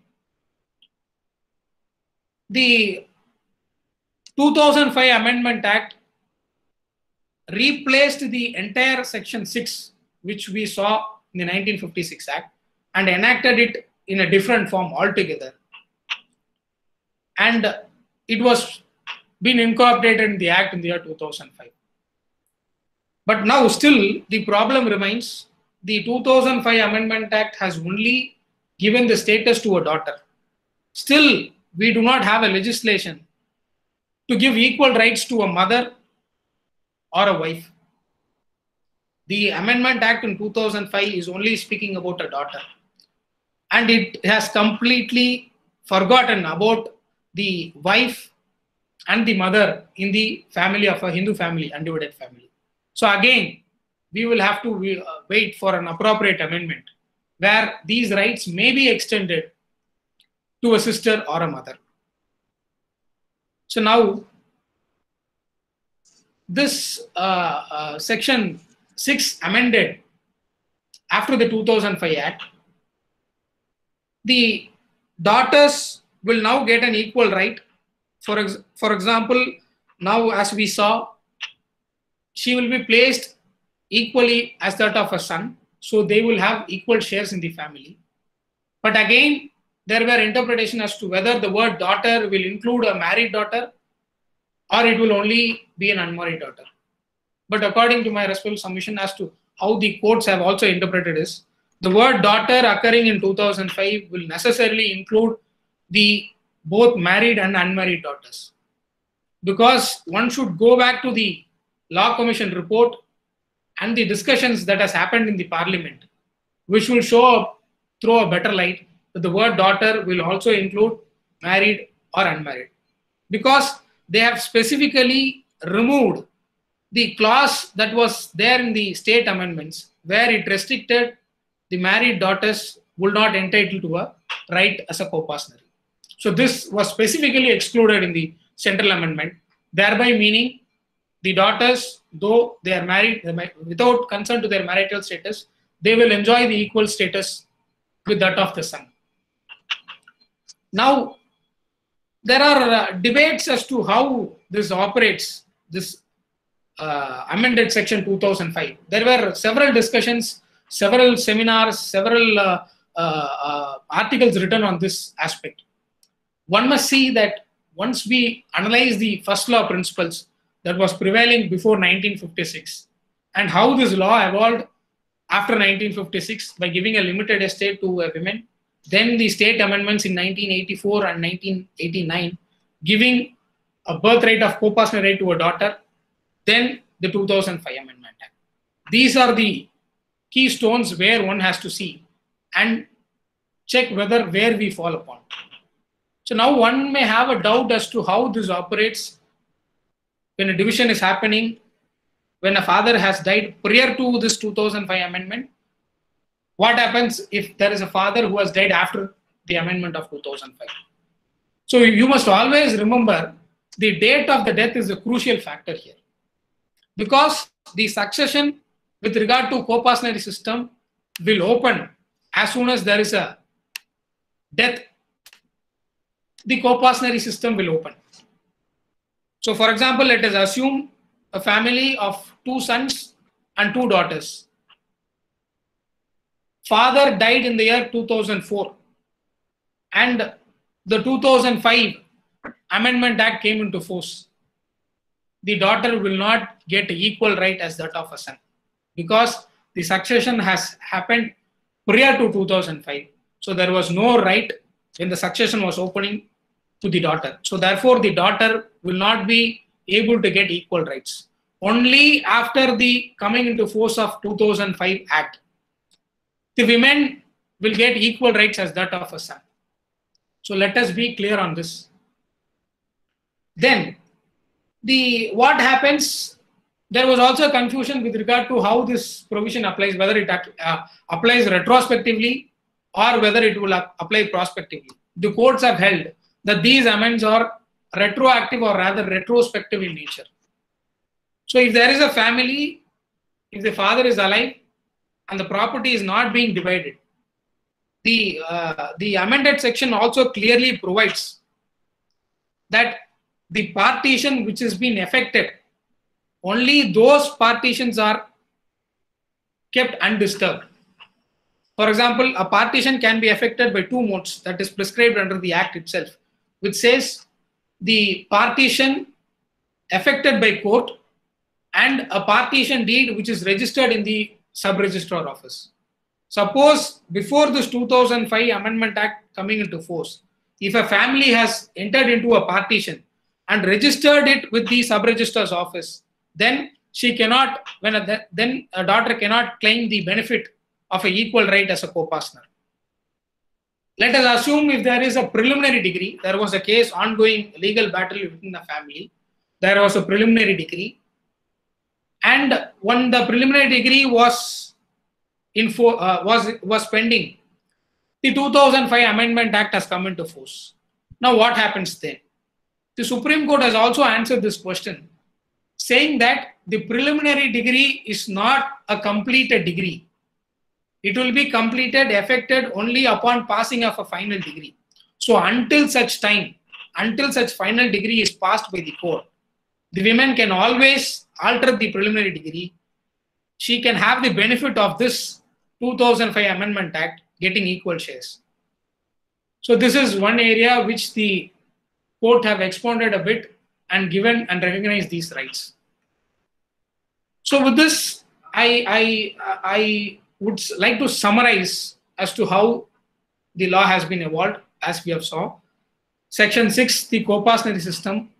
The two thousand five Amendment Act replaced the entire Section six, which we saw in the nineteen fifty-six Act, and enacted it in a different form altogether. And it was been incorporated in the Act in the year two thousand five. But now still the problem remains. The two thousand five Amendment Act has only given the status to a daughter. Still, we do not have a legislation to give equal rights to a mother or a wife. The Amendment Act in two thousand five is only speaking about a daughter, and it has completely forgotten about the wife and the mother in the family of a Hindu family, undivided family. So again, we will have to wait for an appropriate amendment where these rights may be extended to a sister or a mother. So now, this uh, uh, Section six amended after the two thousand five Act, the daughters will now get an equal right. For, ex for example, now as we saw, she will be placed equally as that of a son, so they will have equal shares in the family. But again, there were interpretations as to whether the word daughter will include a married daughter or it will only be an unmarried daughter. But according to my respectful submission as to how the courts have also interpreted is, the word daughter occurring in two thousand five will necessarily include the both married and unmarried daughters. Because one should go back to the Law Commission report and the discussions that has happened in the parliament, which will show up, throw a better light that the word daughter will also include married or unmarried. Because they have specifically removed the clause that was there in the state amendments where it restricted the married daughters would not entitle to a right as a co-partner. So this was specifically excluded in the central amendment, thereby meaning the daughters, though they are married without concern to their marital status, they will enjoy the equal status with that of the son. Now, there are uh, debates as to how this operates, this uh, amended section two thousand five. There were several discussions, several seminars, several uh, uh, uh, articles written on this aspect. One must see that once we analyze the first law principles that was prevailing before nineteen fifty-six and how this law evolved after nineteen fifty-six by giving a limited estate to uh, women, then the state amendments in nineteen eighty-four and nineteen eighty-nine giving a birthright of co-partner right to a daughter, then the two thousand five Amendment Act. These are the keystones where one has to see and check whether where we fall upon. So now one may have a doubt as to how this operates when a division is happening, when a father has died prior to this two thousand five amendment. What happens if there is a father who has died after the amendment of two thousand five? So you must always remember the date of the death is a crucial factor here, because the succession with regard to co-partnership system will open as soon as there is a death. The co-partnership system will open. So for example, let us assume a family of two sons and two daughters. Father died in the year two thousand four and the two thousand five Amendment Act came into force. The daughter will not get equal right as that of a son, because the succession has happened prior to two thousand five. So there was no right when the succession was opening to the daughter. So therefore the daughter will not be able to get equal rights. Only after the coming into force of two thousand five Act, the women will get equal rights as that of a son. So let us be clear on this. Then the what happens, there was also confusion with regard to how this provision applies, whether it uh, applies retrospectively or whether it will apply prospectively. The courts have held that these amendments are retroactive or rather retrospective in nature. So if there is a family, if the father is alive and the property is not being divided, the, uh, the amended section also clearly provides that the partition which has been effected, only those partitions are kept undisturbed. For example, a partition can be effected by two modes that is prescribed under the Act itself, which says the partition effected by court and a partition deed which is registered in the sub-registrar office. Suppose before this two thousand five Amendment Act coming into force, if a family has entered into a partition and registered it with the sub-registrar's office, then she cannot, when a, then a daughter cannot claim the benefit of an equal right as a co-partner. Let us assume if there is a preliminary decree, there was a case ongoing legal battle within the family, there was a preliminary decree, and when the preliminary decree was in for, uh, was was pending, the two thousand five Amendment Act has come into force. Now what happens then? The Supreme Court has also answered this question, saying that the preliminary decree is not a completed decree. It will be completed, effected only upon passing of a final decree. So until such time, until such final decree is passed by the court, the women can always alter the preliminary decree. She can have the benefit of this two thousand five Amendment Act getting equal shares. So this is one area which the court have expounded a bit and given and recognized these rights. So with this, I, I, I would like to summarize as to how the law has been evolved, as we have saw. Section six, the co-partnership system.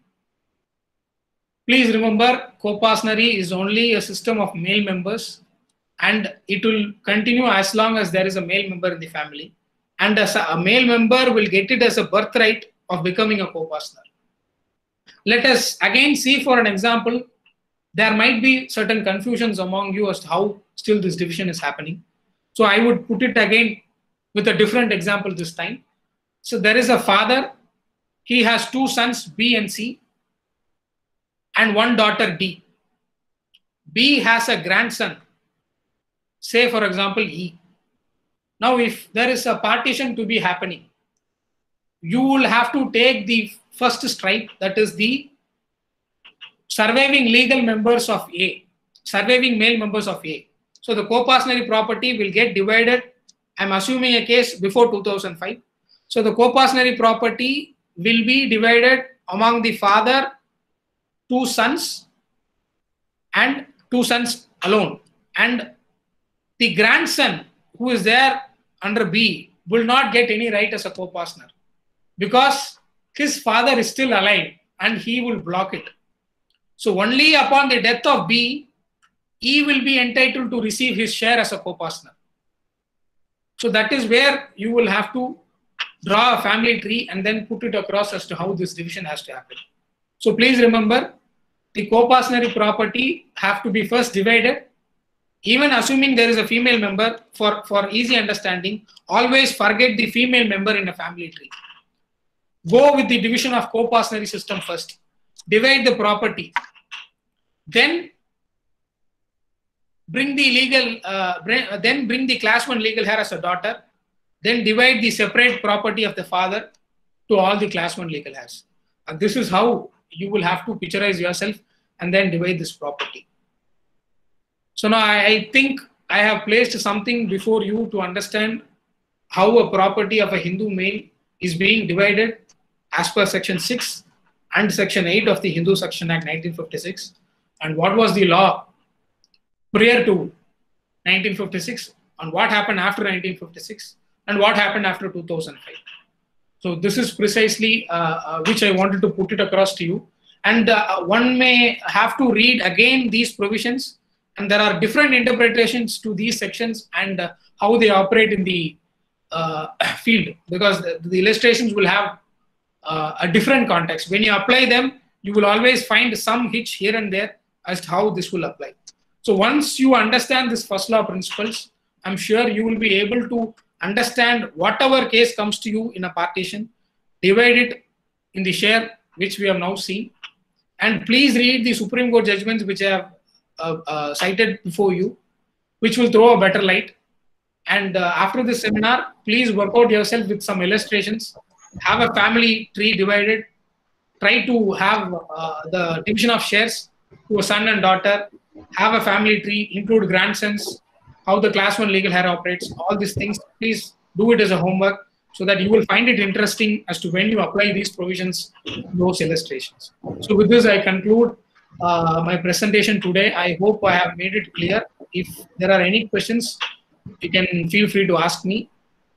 Please remember, co-partnership is only a system of male members, and it will continue as long as there is a male member in the family. And as a, a male member will get it as a birthright of becoming a co-partner. Let us again see for an example. There might be certain confusions among you as to how still this division is happening. So I would put it again with a different example this time. So there is a father. He has two sons, B and C, and one daughter, D. B has a grandson, say for example, E. Now if there is a partition to be happening, you will have to take the first stripe, that is the surviving legal members of A, surviving male members of A. So the co-partnership property will get divided. I'm assuming a case before two thousand five. So the co-partnership property will be divided among the father, two sons, and two sons alone. And the grandson who is there under B will not get any right as a co-partner because his father is still alive and he will block it. So only upon the death of B, E will be entitled to receive his share as a co-partner. So that is where you will have to draw a family tree and then put it across as to how this division has to happen. So please remember, the co-partnership property have to be first divided. Even assuming there is a female member, for, for easy understanding, always forget the female member in a family tree. Go with the division of co-partnership system first. Divide the property. Then bring the legal, uh, bring, uh, then bring the class one legal heir as a daughter. Then divide the separate property of the father to all the class one legal heirs. And this is how you will have to picturize yourself and then divide this property. So now I, I think I have placed something before you to understand how a property of a Hindu male is being divided as per section six and section eight of the Hindu Succession Act nineteen fifty-six, and what was the law prior to nineteen fifty-six and what happened after nineteen fifty-six and what happened after two thousand five. So this is precisely uh, uh, which I wanted to put it across to you. And uh, one may have to read again these provisions, and there are different interpretations to these sections and uh, how they operate in the uh, field, because the, the illustrations will have uh, a different context. When you apply them, you will always find some hitch here and there as to how this will apply. So once you understand this first law principles, I'm sure you will be able to understand whatever case comes to you in a partition, divide it in the share which we have now seen, and please read the Supreme Court judgments which I have uh, uh, cited before you, which will throw a better light. And uh, after this seminar, please work out yourself with some illustrations, have a family tree divided, try to have uh, the division of shares to a son and daughter, have a family tree, include grandsons, how the class one legal heir operates, all these things. Please do it as a homework so that you will find it interesting as to when you apply these provisions to those illustrations. So with this, I conclude uh, my presentation today. I hope I have made it clear. If there are any questions, you can feel free to ask me.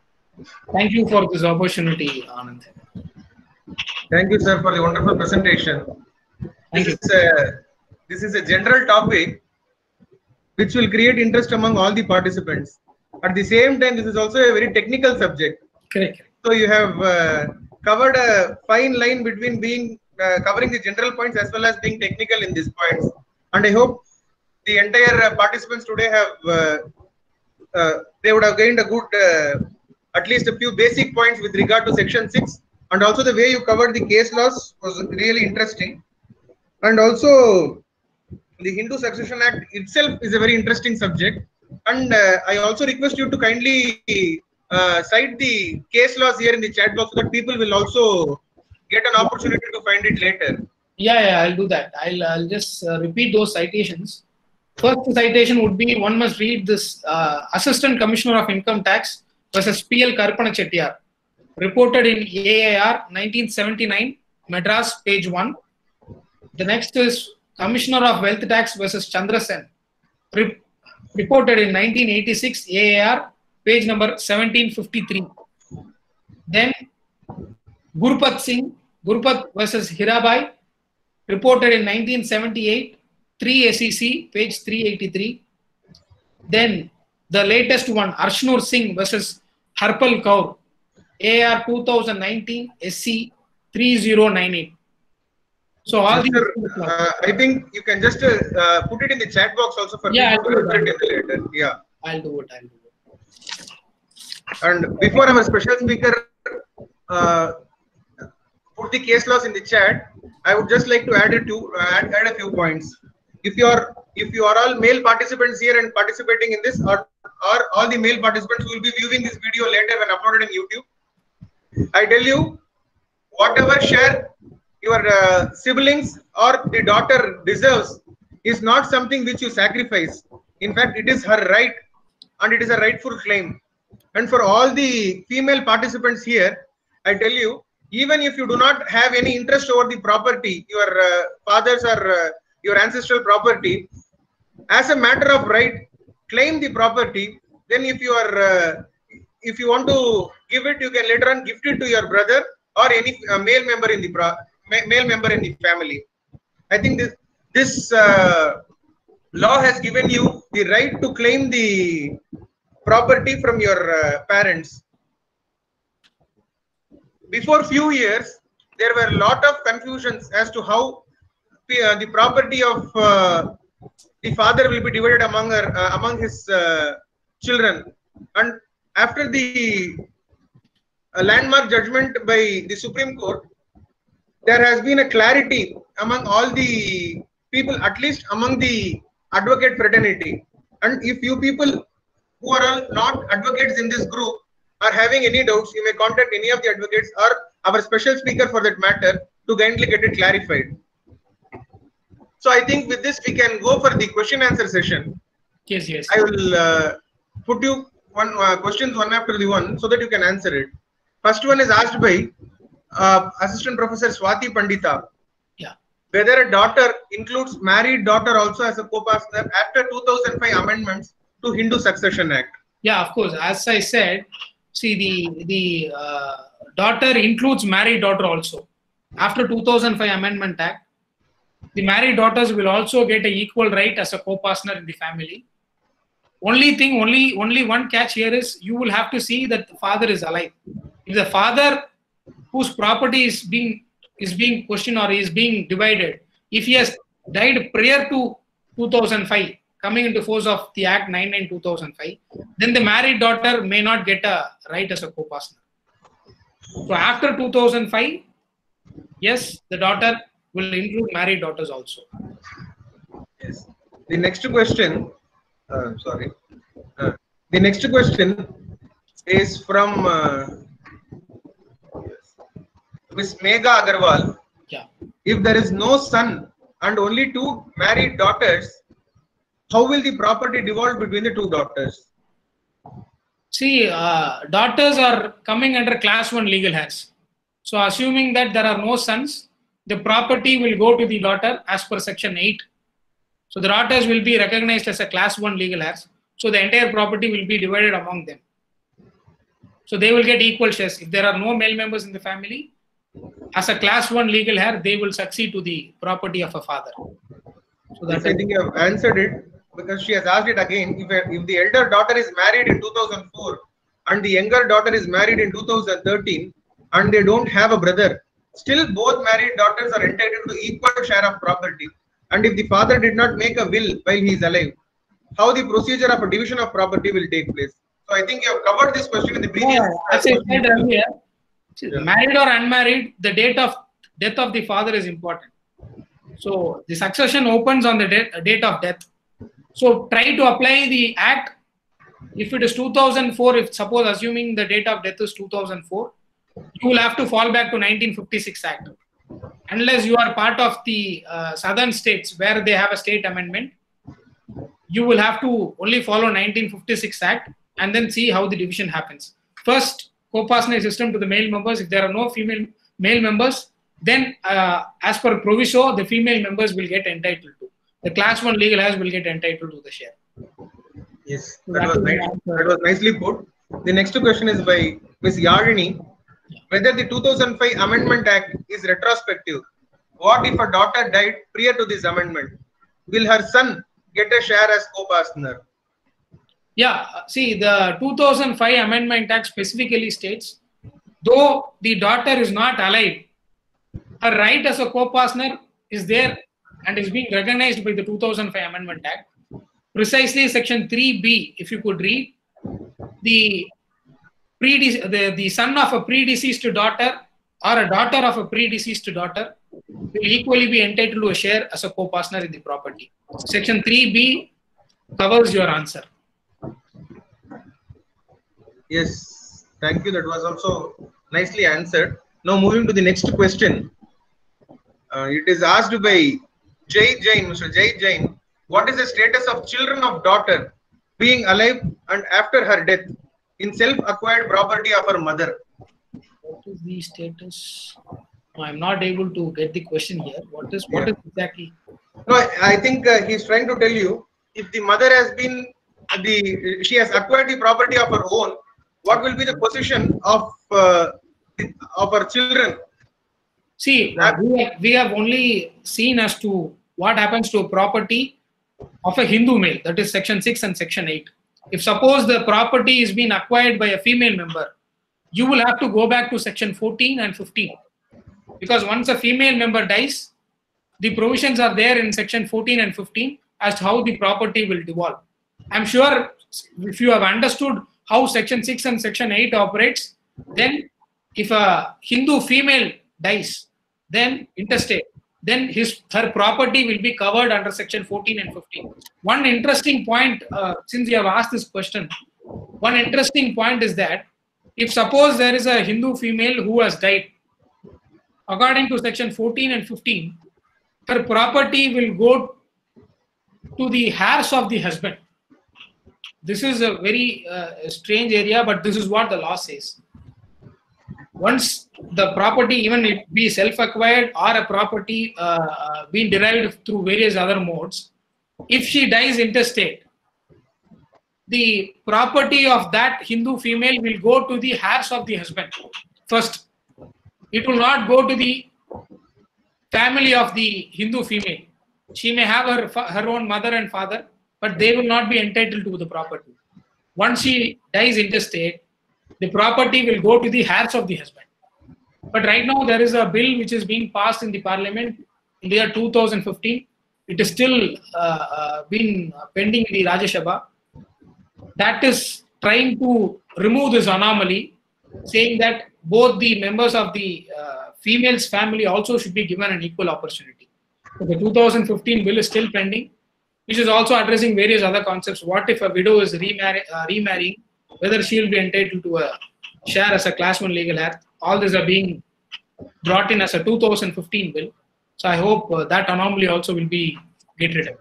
Thank you for this opportunity, Anand. Thank you, sir, for the wonderful presentation. Thank this, you. Is a, this is a general topic which will create interest among all the participants. At the same time, this is also a very technical subject. Correct. So you have uh, covered a fine line between being uh, covering the general points as well as being technical in these points. And I hope the entire uh, participants today have uh, uh, they would have gained a good uh, at least a few basic points with regard to section six, and also the way you covered the case laws was really interesting. And also the Hindu Succession Act itself is a very interesting subject. And uh, I also request you to kindly uh, cite the case laws here in the chat box so that people will also get an opportunity to find it later. Yeah, yeah, I'll do that. I'll, I'll just uh, repeat those citations. First citation would be, one must read this uh, Assistant Commissioner of Income Tax versus P L Karpana Chettiar, reported in A A R nineteen seventy-nine, Madras, page one. The next is Commissioner of Wealth Tax versus Chandra Sen, re reported in nineteen eighty-six, A A R, page number seventeen fifty-three. Then Gurpat Singh, Gurpat versus Hirabai, reported in nineteen seventy-eight, three S E C, page three eighty-three. Then the latest one, Arshnur Singh versus Harpal Kaur, A R two thousand nineteen, S C three zero nine eight. So all these. Uh, I think you can just uh, uh, put it in the chat box also for Yeah, people to refer it later. Yeah. I'll do it. I'll do it. And before our special speaker uh, put the case laws in the chat, I would just like to add a two, add, add a few points. If you are if you are all male participants here and participating in this, or or all the male participants who will be viewing this video later when uploaded in YouTube, I tell you, whatever share your uh, siblings or the daughter deserves is not something which you sacrifice. In fact, it is her right, and it is a rightful claim. And for all the female participants here, I tell you, even if you do not have any interest over the property, your uh, father's or uh, your ancestral property, as a matter of right, claim the property. Then if you are, uh, if you want to give it, you can later on gift it to your brother or any uh, male member in the pro male member in the family. I think this this uh, law has given you the right to claim the property from your uh, parents. Before few years, there were a lot of confusions as to how uh, the property of uh, the father will be divided among her, uh, among his uh, children. And after the uh, landmark judgment by the Supreme Court, there has been a clarity among all the people, at least among the advocate fraternity. And if you people who are all not advocates in this group are having any doubts, you may contact any of the advocates or our special speaker for that matter to kindly get it clarified. So I think with this we can go for the question answer session. Yes, yes. I will uh, put you one uh, questions one after the one so that you can answer it. First one is asked by uh, Assistant Professor Swati Pandita. Yeah. Whether a daughter includes married daughter also as a co-partner after two thousand five amendments to Hindu Succession Act. Yeah, of course. As I said, see the the uh, daughter includes married daughter also. After two thousand five Amendment Act, the married daughters will also get an equal right as a co-partner in the family. Only thing, only only one catch here is you will have to see that the father is alive. If the father whose property is being is being questioned or is being divided, if he has died prior to two thousand five, coming into force of the Act ninety-nine two thousand five, then the married daughter may not get a right as a co-partner. So after two thousand five, yes, the daughter will include married daughters also. Yes. The next question, uh, sorry. Uh, the next question is from uh, Miss Megha Agarwal. Yeah. If there is no son and only two married daughters, how will the property devolve between the two daughters? See, uh, daughters are coming under class one legal heirs. So assuming that there are no sons, the property will go to the daughter as per section eight. So the daughters will be recognized as a class one legal heirs. So the entire property will be divided among them. So they will get equal shares. If there are no male members in the family, as a class one legal heir, they will succeed to the property of a father. So that's yes, I think you have answered it because she has asked it again. If, a, if the elder daughter is married in two thousand four and the younger daughter is married in two thousand thirteen and they don't have a brother, still both married daughters are entitled to equal share of property. And if the father did not make a will while he is alive, how the procedure of a division of property will take place? So I think you have covered this question in the previous. Yeah, as I said earlier, yeah. Married or unmarried, the date of death of the father is important. So the succession opens on the date, date of death. So try to apply the act. If it is two thousand four, if suppose assuming the date of death is two thousand four, you will have to fall back to nineteen fifty-six Act. Unless you are part of the uh, southern states where they have a state amendment, you will have to only follow nineteen fifty-six Act and then see how the division happens. First, co-partner system to the male members. If there are no female male members, then uh, as per proviso, the female members will get entitled to. The class one legal heirs will get entitled to the share. Yes, that, that was nice. That was nicely put. The next question is by Miz Yadini. Whether the two thousand five Amendment Act is retrospective. What if a daughter died prior to this amendment? Will her son get a share as co-partner? Yeah, see, the two thousand five Amendment Act specifically states, though the daughter is not alive, her right as a co-partner is there and is being recognized by the two thousand five Amendment Act. Precisely section three B, if you could read, the, prede- the, the son of a predeceased daughter or a daughter of a predeceased daughter will equally be entitled to a share as a co-partner in the property. Section three B covers your answer. Yes, thank you. That was also nicely answered. Now moving to the next question. Uh, it is asked by Jay Jain, Mister Jay Jain. What is the status of children of daughter being alive and after her death in self-acquired property of her mother? What is the status? I'm not able to get the question here. What is what Yeah. is exactly? No, I I think uh, he's trying to tell you, if the mother has been the she has acquired the property of her own, what will be the position of uh, the- of her children? See, we have, we have only seen as to what happens to a property of a Hindu male, that is section six and section eight. If suppose the property is being acquired by a female member, you will have to go back to section fourteen and fifteen. Because once a female member dies, the provisions are there in section fourteen and fifteen as to how the property will devolve. I'm sure if you have understood how section six and section eight operates, then if a Hindu female dies, then interstate, then his her property will be covered under section fourteen and fifteen. One interesting point, uh, since you have asked this question, one interesting point is that if suppose there is a Hindu female who has died, according to section fourteen and fifteen, her property will go to the heirs of the husband. This is a very uh, strange area, but this is what the law says. Once the property, even it be self-acquired or a property uh, uh, being derived through various other modes, if she dies intestate, the property of that Hindu female will go to the heirs of the husband first. It will not go to the family of the Hindu female. She may have her, her own mother and father, but they will not be entitled to the property. Once she dies intestate, the property will go to the heirs of the husband. But right now there is a bill which is being passed in the parliament in the year two thousand fifteen. It is still uh, uh, been pending in the Rajya Sabha. That is trying to remove this anomaly, saying that both the members of the uh, female's family also should be given an equal opportunity. So the two thousand fifteen bill is still pending, which is also addressing various other concepts. What if a widow is remarry, uh, remarrying, whether she will be entitled to a share as a class one legal heir? All these are being brought in as a two thousand fifteen bill. So I hope uh, that anomaly also will be get rid of.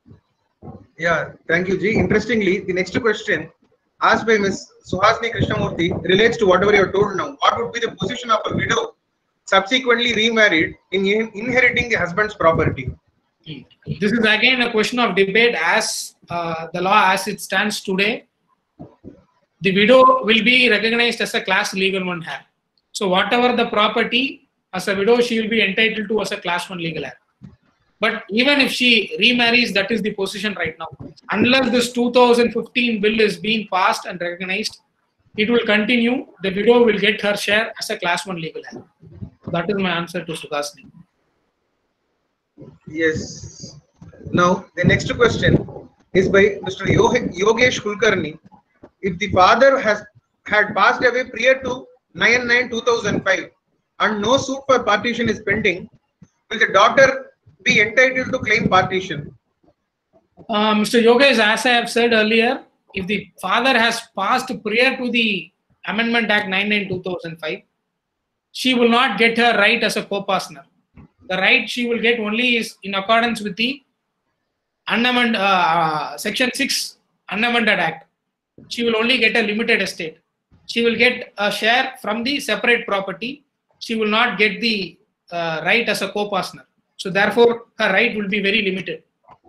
Yeah, thank you, Ji. Interestingly, the next question asked by Miz Suhasini Krishnamurthy relates to whatever you have told now. What would be the position of a widow subsequently remarried in in- inheriting the husband's property? This is again a question of debate as uh, the law as it stands today. The widow will be recognized as a class legal one heir. So whatever the property, as a widow, she will be entitled to as a class one legal heir. But even if she remarries, that is the position right now. Unless this two thousand fifteen bill is being passed and recognized, it will continue. The widow will get her share as a class one legal heir. That is my answer to Suhasini. Yes. Now, the next question is by Mister Yogesh Kulkarni. If the father has had passed away prior to nine nine two thousand five and no suit for partition is pending, will the daughter be entitled to claim partition? Uh, Mister Yogesh, as I have said earlier, if the father has passed prior to the Amendment Act nine nine two thousand five, she will not get her right as a co-partner. The right she will get only is in accordance with the unamended, uh, Section six Unamended Act. She will only get a limited estate. She will get a share from the separate property. She will not get the uh, right as a co-partner. So therefore, her right will be very limited.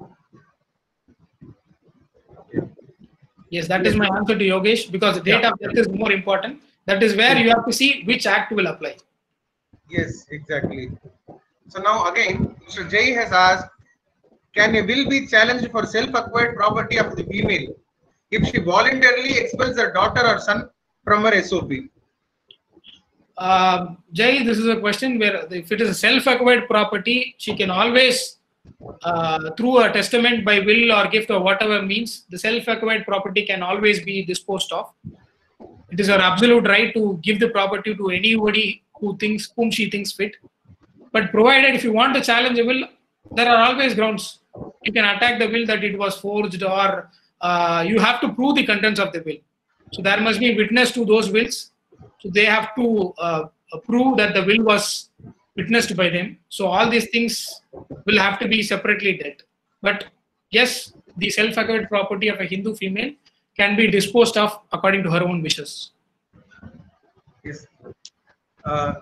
Yes, that is my answer to Yogesh, because the date of death is more important. That is where you have to see which act will apply. Yes, exactly. So now again, Mister Jay has asked, can a will be challenged for self-acquired property of the female if she voluntarily expels her daughter or son from her S O P? Uh, Jay, this is a question where if it is a self-acquired property, she can always, uh, through a testament by will or gift or whatever means, the self-acquired property can always be disposed of. It is her absolute right to give the property to anybody who thinks, whom she thinks fit. But provided if you want to challenge a will, there are always grounds. You can attack the will that it was forged, or uh, you have to prove the contents of the will. So there must be witness to those wills. So they have to uh, prove that the will was witnessed by them. So all these things will have to be separately dealt. But yes, the self-acquired property of a Hindu female can be disposed of according to her own wishes. Yes. Uh,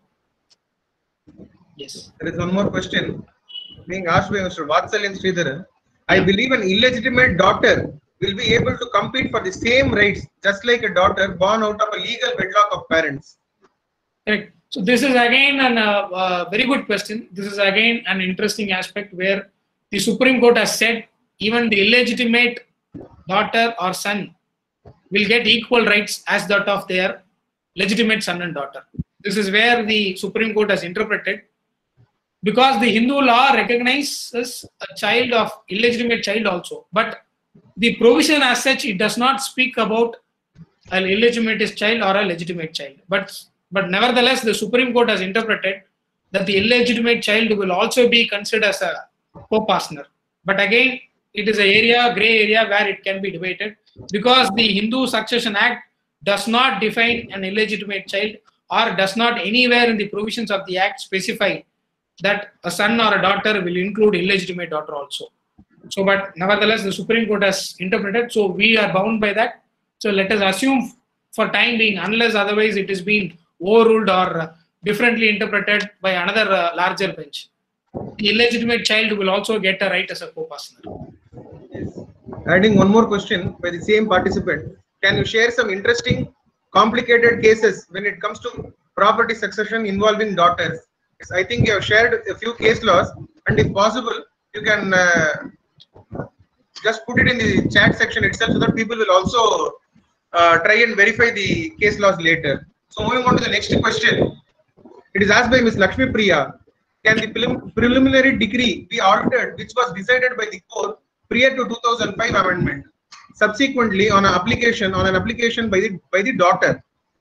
yes. There is one more question being asked by Mister Vatsalyan Sridharan. I believe an illegitimate daughter will be able to compete for the same rights just like a daughter born out of a legal wedlock of parents. Correct. So this is again a uh, uh, very good question. This is again an interesting aspect where the Supreme Court has said even the illegitimate daughter or son will get equal rights as that of their legitimate son and daughter. This is where the Supreme Court has interpreted, because the Hindu law recognizes a child of illegitimate child also, but the provision as such, it does not speak about an illegitimate child or a legitimate child. But, but nevertheless, the Supreme Court has interpreted that the illegitimate child will also be considered as a co-partner. But again, it is an area, gray area, where it can be debated, because the Hindu Succession Act does not define an illegitimate child, or does not anywhere in the provisions of the Act specify that a son or a daughter will include illegitimate daughter also. So, but nevertheless, the Supreme Court has interpreted, so we are bound by that. So let us assume for time being, unless otherwise it is being overruled or differently interpreted by another uh, larger bench, the illegitimate child will also get a right as a co-partner. Yes. Adding one more question by the same participant, can you share some interesting, complicated cases when it comes to property succession involving daughters? Yes, I think you have shared a few case laws, and if possible, you can uh, just put it in the chat section itself so that people will also uh, try and verify the case laws later. So moving on to the next question. It is asked by Miz Lakshmi Priya. Can the prelim preliminary decree be altered which was decided by the court prior to two thousand five amendment, subsequently on an application on an application by the by the daughter?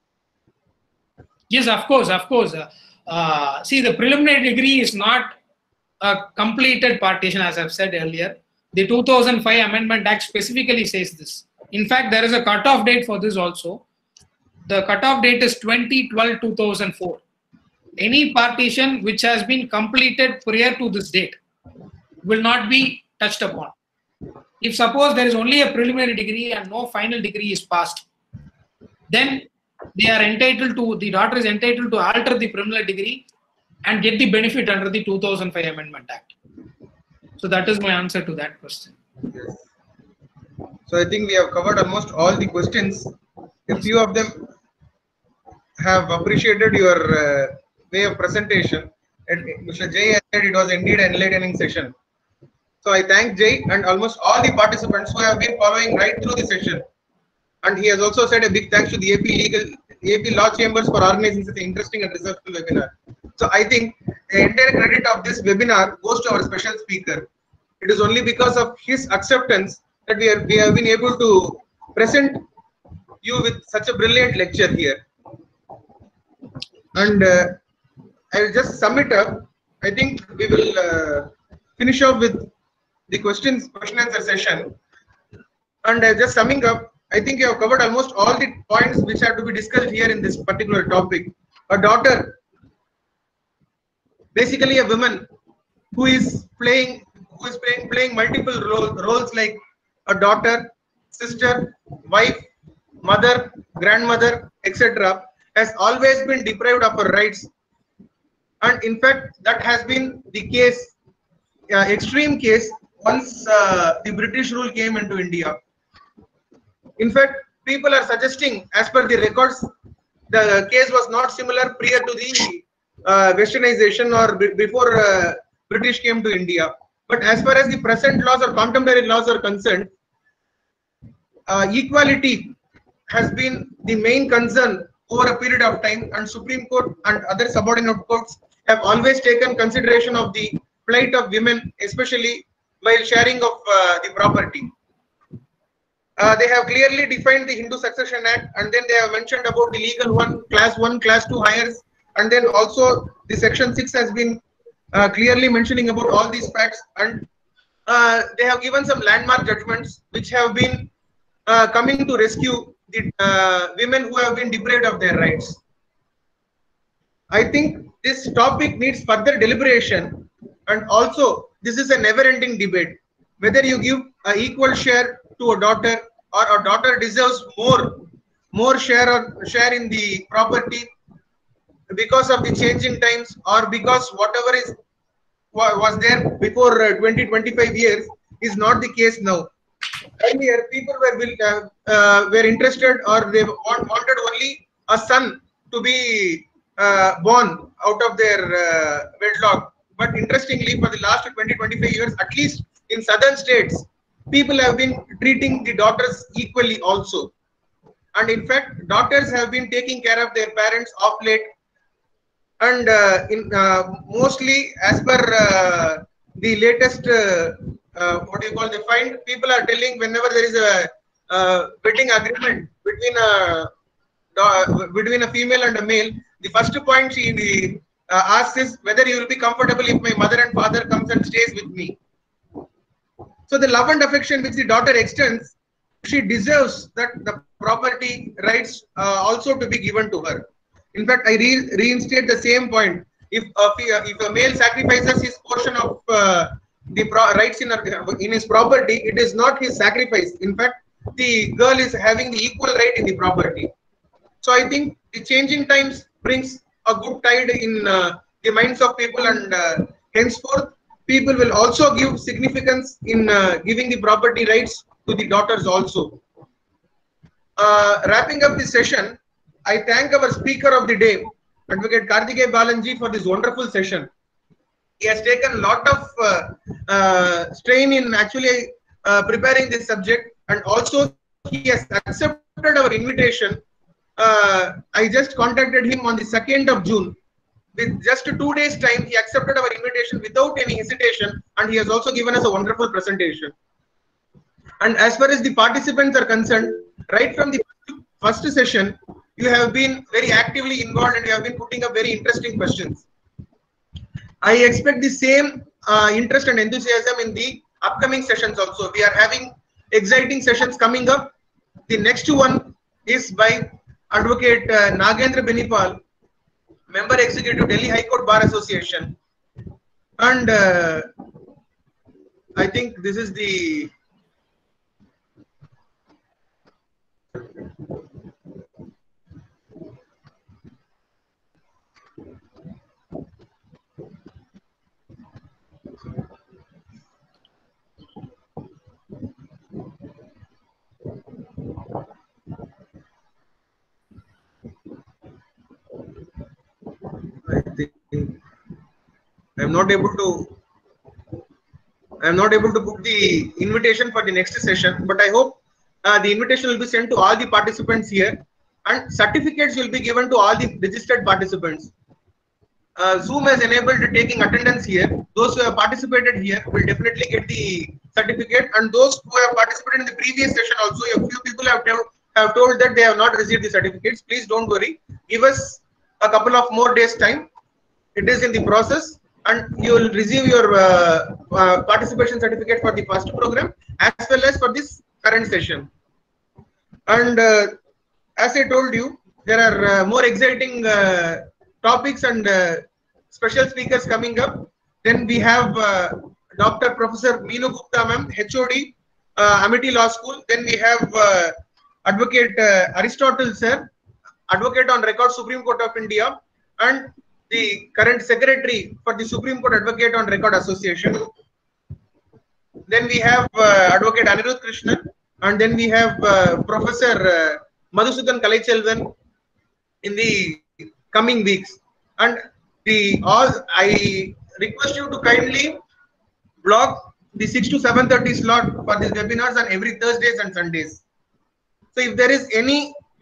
Yes, of course, of course. Uh, uh, see, the preliminary decree is not a completed partition, as I've said earlier. The two thousand five Amendment Act specifically says this. In fact, there is a cutoff date for this also. The cutoff date is twenty twelve two thousand four. Any partition which has been completed prior to this date will not be touched upon. If suppose there is only a preliminary decree and no final decree is passed, then they are entitled to, the daughter is entitled to alter the preliminary decree and get the benefit under the two thousand five Amendment Act. So that is my answer to that question. Yes. So I think we have covered almost all the questions. A few of them have appreciated your uh, way of presentation. And Mister Jay said it was indeed an enlightening session. So I thank Jay and almost all the participants who have been following right through the session. And he has also said a big thanks to the A P Legal, A P Law Chambers for organizing such an interesting and researchful webinar. So I think the entire credit of this webinar goes to our special speaker. It is only because of his acceptance that we, are, we have been able to present you with such a brilliant lecture here. And uh, I will just sum it up. I think we will uh, finish off with the questions, question answer session. And uh, just summing up, I think you have covered almost all the points which have to be discussed here in this particular topic. A daughter, basically a woman who is playing, who is playing, playing multiple role, roles like a daughter, sister, wife, mother, grandmother, et cetera, has always been deprived of her rights. And in fact, that has been the case, uh, extreme case, once uh, the British rule came into India. In fact, people are suggesting, as per the records, the case was not similar prior to the uh, westernization or before uh, British came to India. But as far as the present laws or contemporary laws are concerned, uh, equality has been the main concern over a period of time, and Supreme Court and other subordinate courts have always taken consideration of the plight of women, especially while sharing of uh, the property. Uh, they have clearly defined the Hindu Succession Act, and then they have mentioned about the legal one, class one, class two hires, and then also the section six has been uh, clearly mentioning about all these facts, and uh, they have given some landmark judgments which have been uh, coming to rescue the uh, women who have been deprived of their rights. I think this topic needs further deliberation, and also this is a never-ending debate. Whether you give an equal share to a daughter, or a daughter deserves more, more share or share in the property because of the changing times, or because whatever is was there before uh, twenty, twenty-five years is not the case now. Earlier, people were will, uh, uh, were interested, or they want, wanted only a son to be uh, born out of their uh, wedlock. But interestingly, for the last twenty, twenty-five years, at least in southern states, people have been treating the daughters equally also. And in fact, daughters have been taking care of their parents of late. And uh, in uh, mostly as per uh, the latest, uh, uh, what do you call the find, people are telling whenever there is a uh, wedding agreement between a uh, between a female and a male, the first point she uh, asks is whether you will be comfortable if my mother and father comes and stays with me. So the love and affection which the daughter extends, she deserves that the property rights uh, also to be given to her. In fact, I re reinstate the same point. If a, if a male sacrifices his portion of uh, the pro rights in, her, in his property, it is not his sacrifice. In fact, the girl is having the equal right in the property. So I think the changing times brings a good tide in uh, the minds of people, and uh, henceforth, people will also give significance in uh, giving the property rights to the daughters also. Uh, wrapping up this session, I thank our speaker of the day, Advocate Karthikeya Balanji, for this wonderful session. He has taken a lot of uh, uh, strain in actually uh, preparing this subject, and also he has accepted our invitation. Uh, I just contacted him on the second of June. With just two days time, he accepted our invitation without any hesitation, and he has also given us a wonderful presentation. And as far as the participants are concerned, right from the first session, you have been very actively involved, and you have been putting up very interesting questions. I expect the same uh, interest and enthusiasm in the upcoming sessions also. We are having exciting sessions coming up. The next one is by Advocate uh, Nagendra Benipal, Member Executive, Delhi High Court Bar Association. And uh, I think this is the I think I'm not able to I'm not able to book the invitation for the next session, but I hope uh, the invitation will be sent to all the participants here, and certificates will be given to all the registered participants. Uh, Zoom has enabled taking attendance here. Those who have participated here will definitely get the certificate, and those who have participated in the previous session also, a few people have, have told that they have not received the certificates. Please don't worry. Give us a couple of more days time. It is in the process, and you will receive your uh, uh, participation certificate for the first program as well as for this current session. And uh, as I told you, there are uh, more exciting uh, topics and uh, special speakers coming up. Then we have uh, Doctor Professor Meenu Gupta ma'am, H O D, uh, Amity Law School. Then we have uh, Advocate uh, Aristotle sir, Advocate on Record, Supreme Court of India, and the current Secretary for the Supreme Court Advocate on Record Association. Then we have uh, Advocate Anirudh Krishnan, and then we have uh, Professor uh, Madhusudan Kalaiselvan in the coming weeks. And the all I request you to kindly block the six to seven thirty slot for these webinars on every Thursdays and Sundays. So if there is any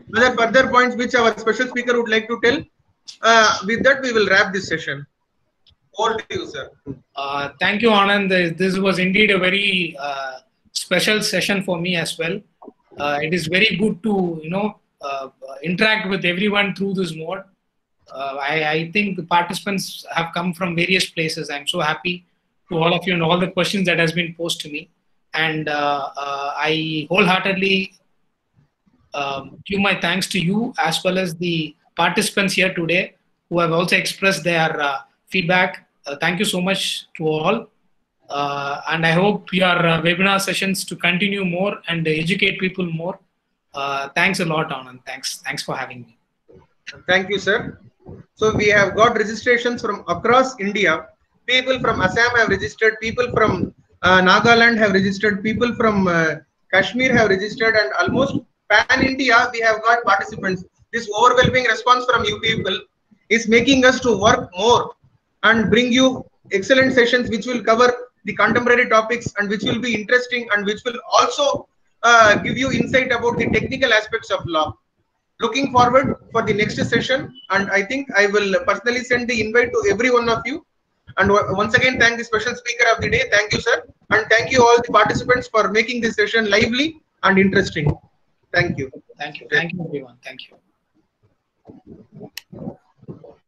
other further points which our special speaker would like to tell? Uh, with that, we will wrap this session. Over to you, sir. Uh, thank you, Anand. This was indeed a very uh, special session for me as well. Uh, it is very good to, you know, uh, interact with everyone through this mode. Uh, I, I think the participants have come from various places. I'm so happy to all of you and all the questions that has been posed to me. And uh, uh, I wholeheartedly um, give my thanks to you as well as the participants here today who have also expressed their uh, feedback. Uh, thank you so much to all. Uh, and I hope your uh, webinar sessions to continue more and educate people more. Uh, thanks a lot, Anand. Thanks. Thanks for having me. Thank you, sir. So we have got registrations from across India. People from Assam have registered. People from uh, Nagaland have registered. People from uh, Kashmir have registered, and almost pan-India we have got participants. This overwhelming response from you people is making us to work more and bring you excellent sessions which will cover the contemporary topics and which will be interesting and which will also uh, give you insight about the technical aspects of law. Looking forward for the next session, and I think I will personally send the invite to every one of you. And once again, thank the special speaker of the day. Thank you, sir. And thank you all the participants for making this session lively and interesting. Thank you. Thank you. Thank you, everyone. Thank you.